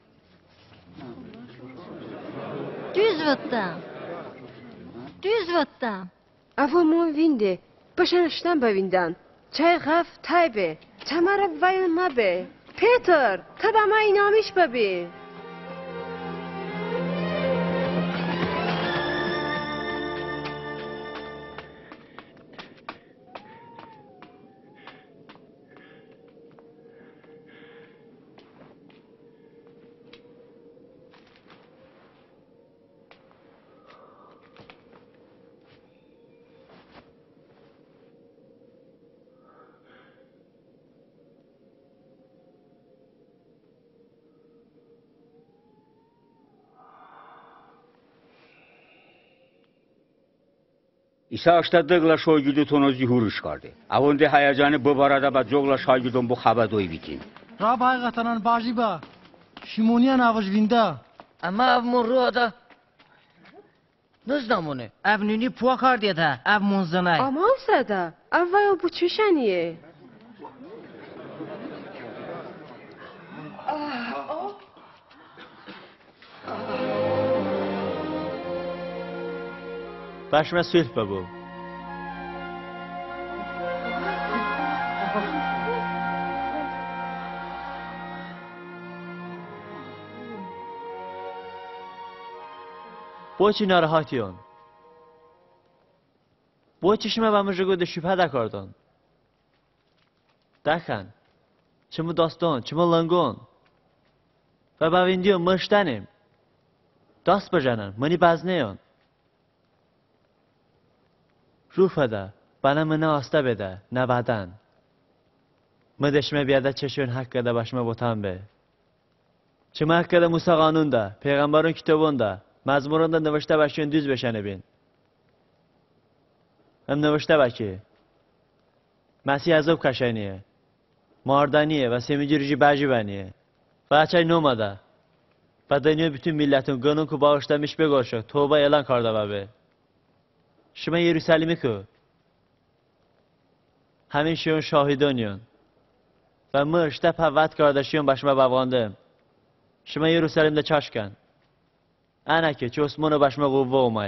Düz vıttım. Düz vıttım. Avamon vindi. Başanıştan bavindan. Çay gaf taybe. Çamara vayılma be. Peter, tabama inamış babi. İsa aştadıqla şoygüdü tonozi huruş kardı. Avonde hayacanı bu barada ba cogla şaygüdün bu xaba doy bitin. راب حقیقتاً باجی با شیمونیان آوش وینده اما اف من رو دا نزدامونه اف نونی پوا کار دیده اف منزنای Aman sada. Avvayo bu çüşeniye. Başıma sülh babu. با چی ناراحتیون؟ با چشمه و مجگو ده شبه دکاردن؟ دکن چمو داستان چمو لنگون و باویندیون مشتنیم داست بجنن منی بزنیون روفه ده bana mı ne hasta bede, ne baden. Mı deşme biyada çeşün hakkada başıma botan be. Çıma hakkada Musa kanunda, peygamberin kitabında, mezmurunda nıvışta başın düz beşene bin. Hem nıvışta baki. Mesih azab kaşaniye, mardaniye ve semicirici bacı beniye. Ve açay nomada. Ve dönüyor bütün milletin gönün ku bağışlamış be gorşuk, tövbe elan karda be. Şuma Yerüsalim'i ku. همین شیون شاهدانیون و مرشته پوت کردشیون باشما بواندم شما یروسالیم ده چاش کن انا که چه اسمونو باشما قوه اومای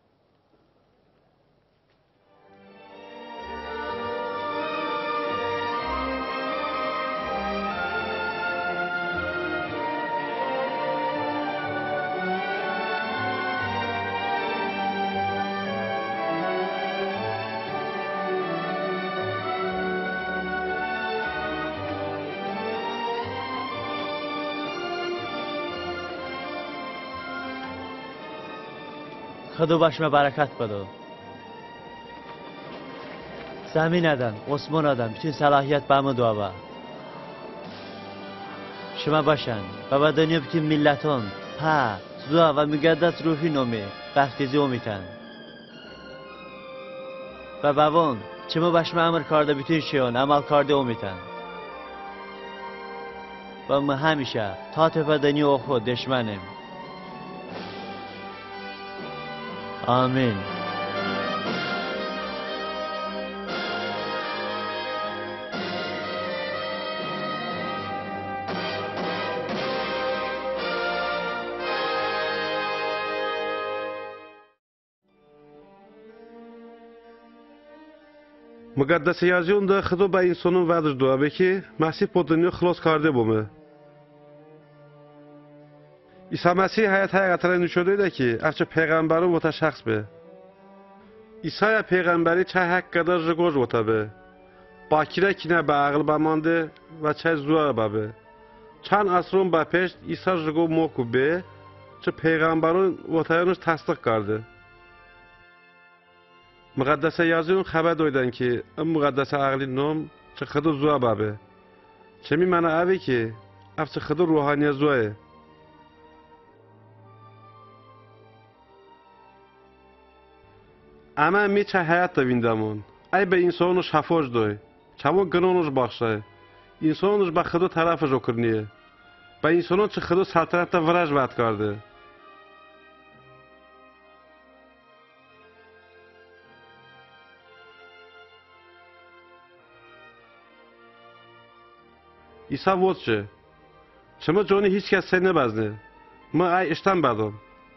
خدا başıma bereket bado. Zemin adam, Osman adam, bütün salahiyet bana dua. Şuma başan, baba dünya bütün milleton, pa, zua ve müqəddəs ruhi nomi, bəxtizi omitan. Ve babon, çımı başıma emir karda bütün şeyon, amal karda omitan. Ve mı hemişe, ta tepe dünya oxu, düşmənim. Amin. مقدس یازیون ده خدا به انسانون وعدش دعا بکی مسیح با دنیا خلاص کرده بومه عیسی مسیح حیات حقیقتا نشده ده که افچه پیغمبرون و تا شخص به İsa'ya peygamberi çay hakkında jıgoz otabe. Bakire kine be ağıl bamandı ve çay zuar babe. Çan asrın bapeş İsa jıgo moku be. Çı peygamberin otayınız tasdik kardı. Muqaddasa yazın xabar doydan ki, ım muqaddasa ağlı nom çı xıdı zuar babe. Çemi mana abi ki, af çı xıdı ruhaniye zuayı. Ama mi çay hayat da vindamon. Ay be insanı şafoz doy. Çavon gınonuz bakşay. İnsanız bakıdı tarafı jokurniye. Be insanın çıkıdı saltanatta vraj vat kardı. İsa votçı. Çımı Johnny hiç kes sen ne bazne. Mı ay işten badom.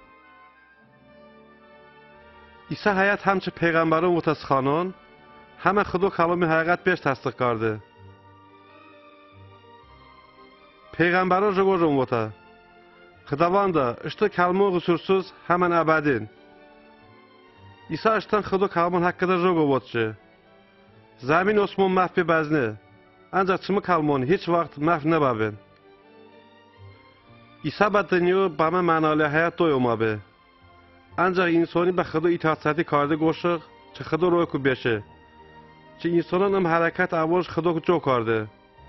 İsa hayat همچه پیغمبران متاسخانان همه خدا کلام حقیقت بیش تصدیق کرده. پیغمبران جگوزم وتا. خداوند اشته کلمه قصوrsuz hemen abadin. İsa işten خدا کلام hakkında جگو واتچه. Zamin osman mahfi bazne. Ancak çımı kalmon hiç vakit mahf ne babin. İsa badınyo bana manalı hayat doyumabe. Ancak insani به خدا اطاعتی کرده گوشق چه خدا روی کو بشه چه انسانان هم حرکت اولش خدا کو جو کرده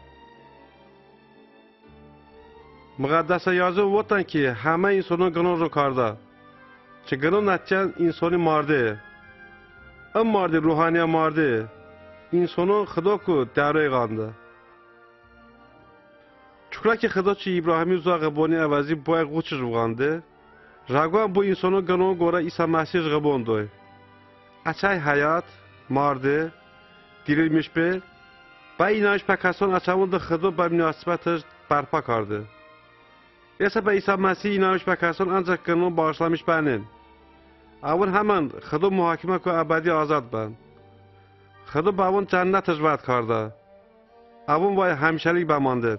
مقدسه yazı وطن ki همه انسانان گناه رو کرده چه گناه نتیجه انسانی مرده ام مرده روحانی مرده انسانان خدا کو دروی گانده چکره که خدا چه ابراهیمی زاغ بانی عوضی باید قوچش بگانده Ragwan bu insanın gönlüne göre İsa Mesih gıbondoy. Açay hayat, mardı, dirilmiş be, ba inanç pekason açamın da xıdı ba münasibetiz barpa kardı. Esa ba İsa Mesih inanç pekason ancak gönlünü bağışlamış benin. Avun hemen xıdı muhakime ku ebedi azad ben. Xıdı bavun cennet icvat kardı. Avun vay hemşelik bamandı.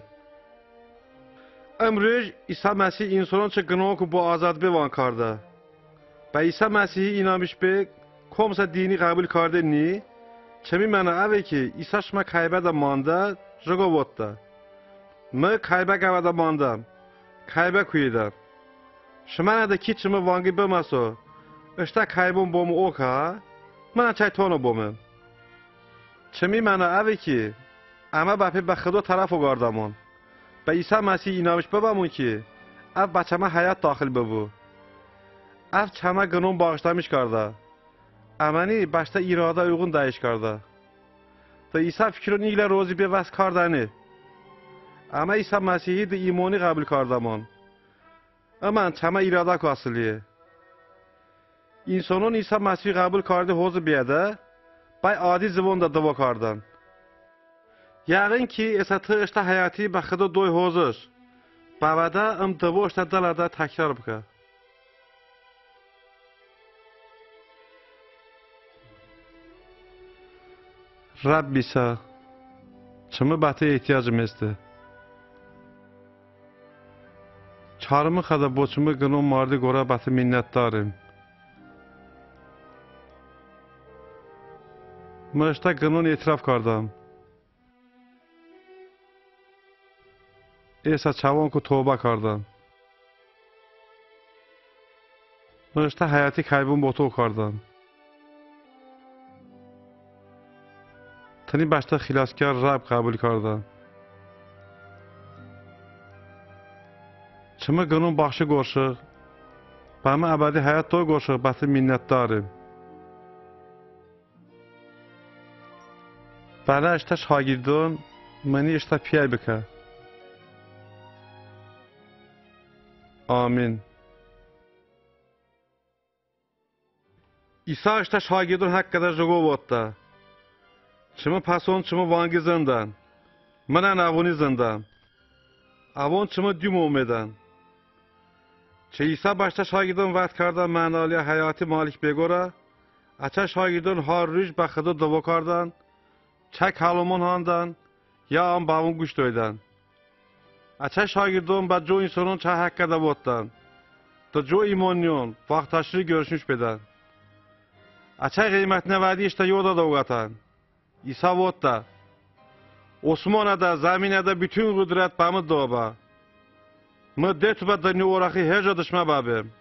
امروز عیسی مسیح انسان چه گناه کو با آزاد بیوان کرده. با عیسی مسیح اینامش به کمس دینی قبول کرده نی. چه می منه اوه که عیسی شما کایبه دا مانده جگو وطه. من کایبه گوه دا ماندم. کایبه کویدم. شما نده کی چما وانگی بمسو. اشتا کایبون بوم اوکا. من چای تونو بومم. چه می منه اوه که اما بپی به خدا طرف گردمون. به عیسی مسیح اینامش ببامون که اف بچه‌ما حیات داخل ببو اف چما گنون bağışlamış کرده امانی başta irada uygun dayiş کرده da İsa fikrini ile rozi bir vas kardani ama İsa Mesih'i de imani kabul kardamon aman çama irada ko asliye insanın İsa Mesih'i kabul kardı hozu biyede bay adi zivonda dava kardan یقین کی اساته اشته حیاتی به خدا دوی حوزش بعدا ام دو اشته دلاده تکرار بکه رب بیسا چمه بحثه احتیاجم استه چارمı خدا بوچمه گنو مارده گوره بحثه منت دارم من اشته گنون اعتراف کردم ایسا چوان کو توبه کردم. نوشته حیاتی کایبون با تو کردم. تنی başta خلاصکار رب قبول کردم. چما گنون بخشی گوشق. با من ابدی حیات تو گوشق بحث منت دارم. بله اشته شاگردون منی اشته پیای بکه. Amin. İsa işte şagirdin hakkında jogo vatta. Çımı pason çımı vangi zindan. Menen avuni zindan. Avon çımı düm umedan. Çe İsa başta şagirdin vat kardan manalı hayatı malik begora. Aça şagirdin har rüj baxıda dava kardan. Çek halomon handan. Ya am bavun güç doydan. اچه شاگردان با جو انسانان چه حق کرده بودن تا جو ایمانیان وقت تشریح گرشنش بدن Açay kıymetine verdi işte yoda da uğratan. İsa vot da. Osman'a da, zamine de bütün kudret bamı doğba. Mı detübe dönü orakı hece dışma babim.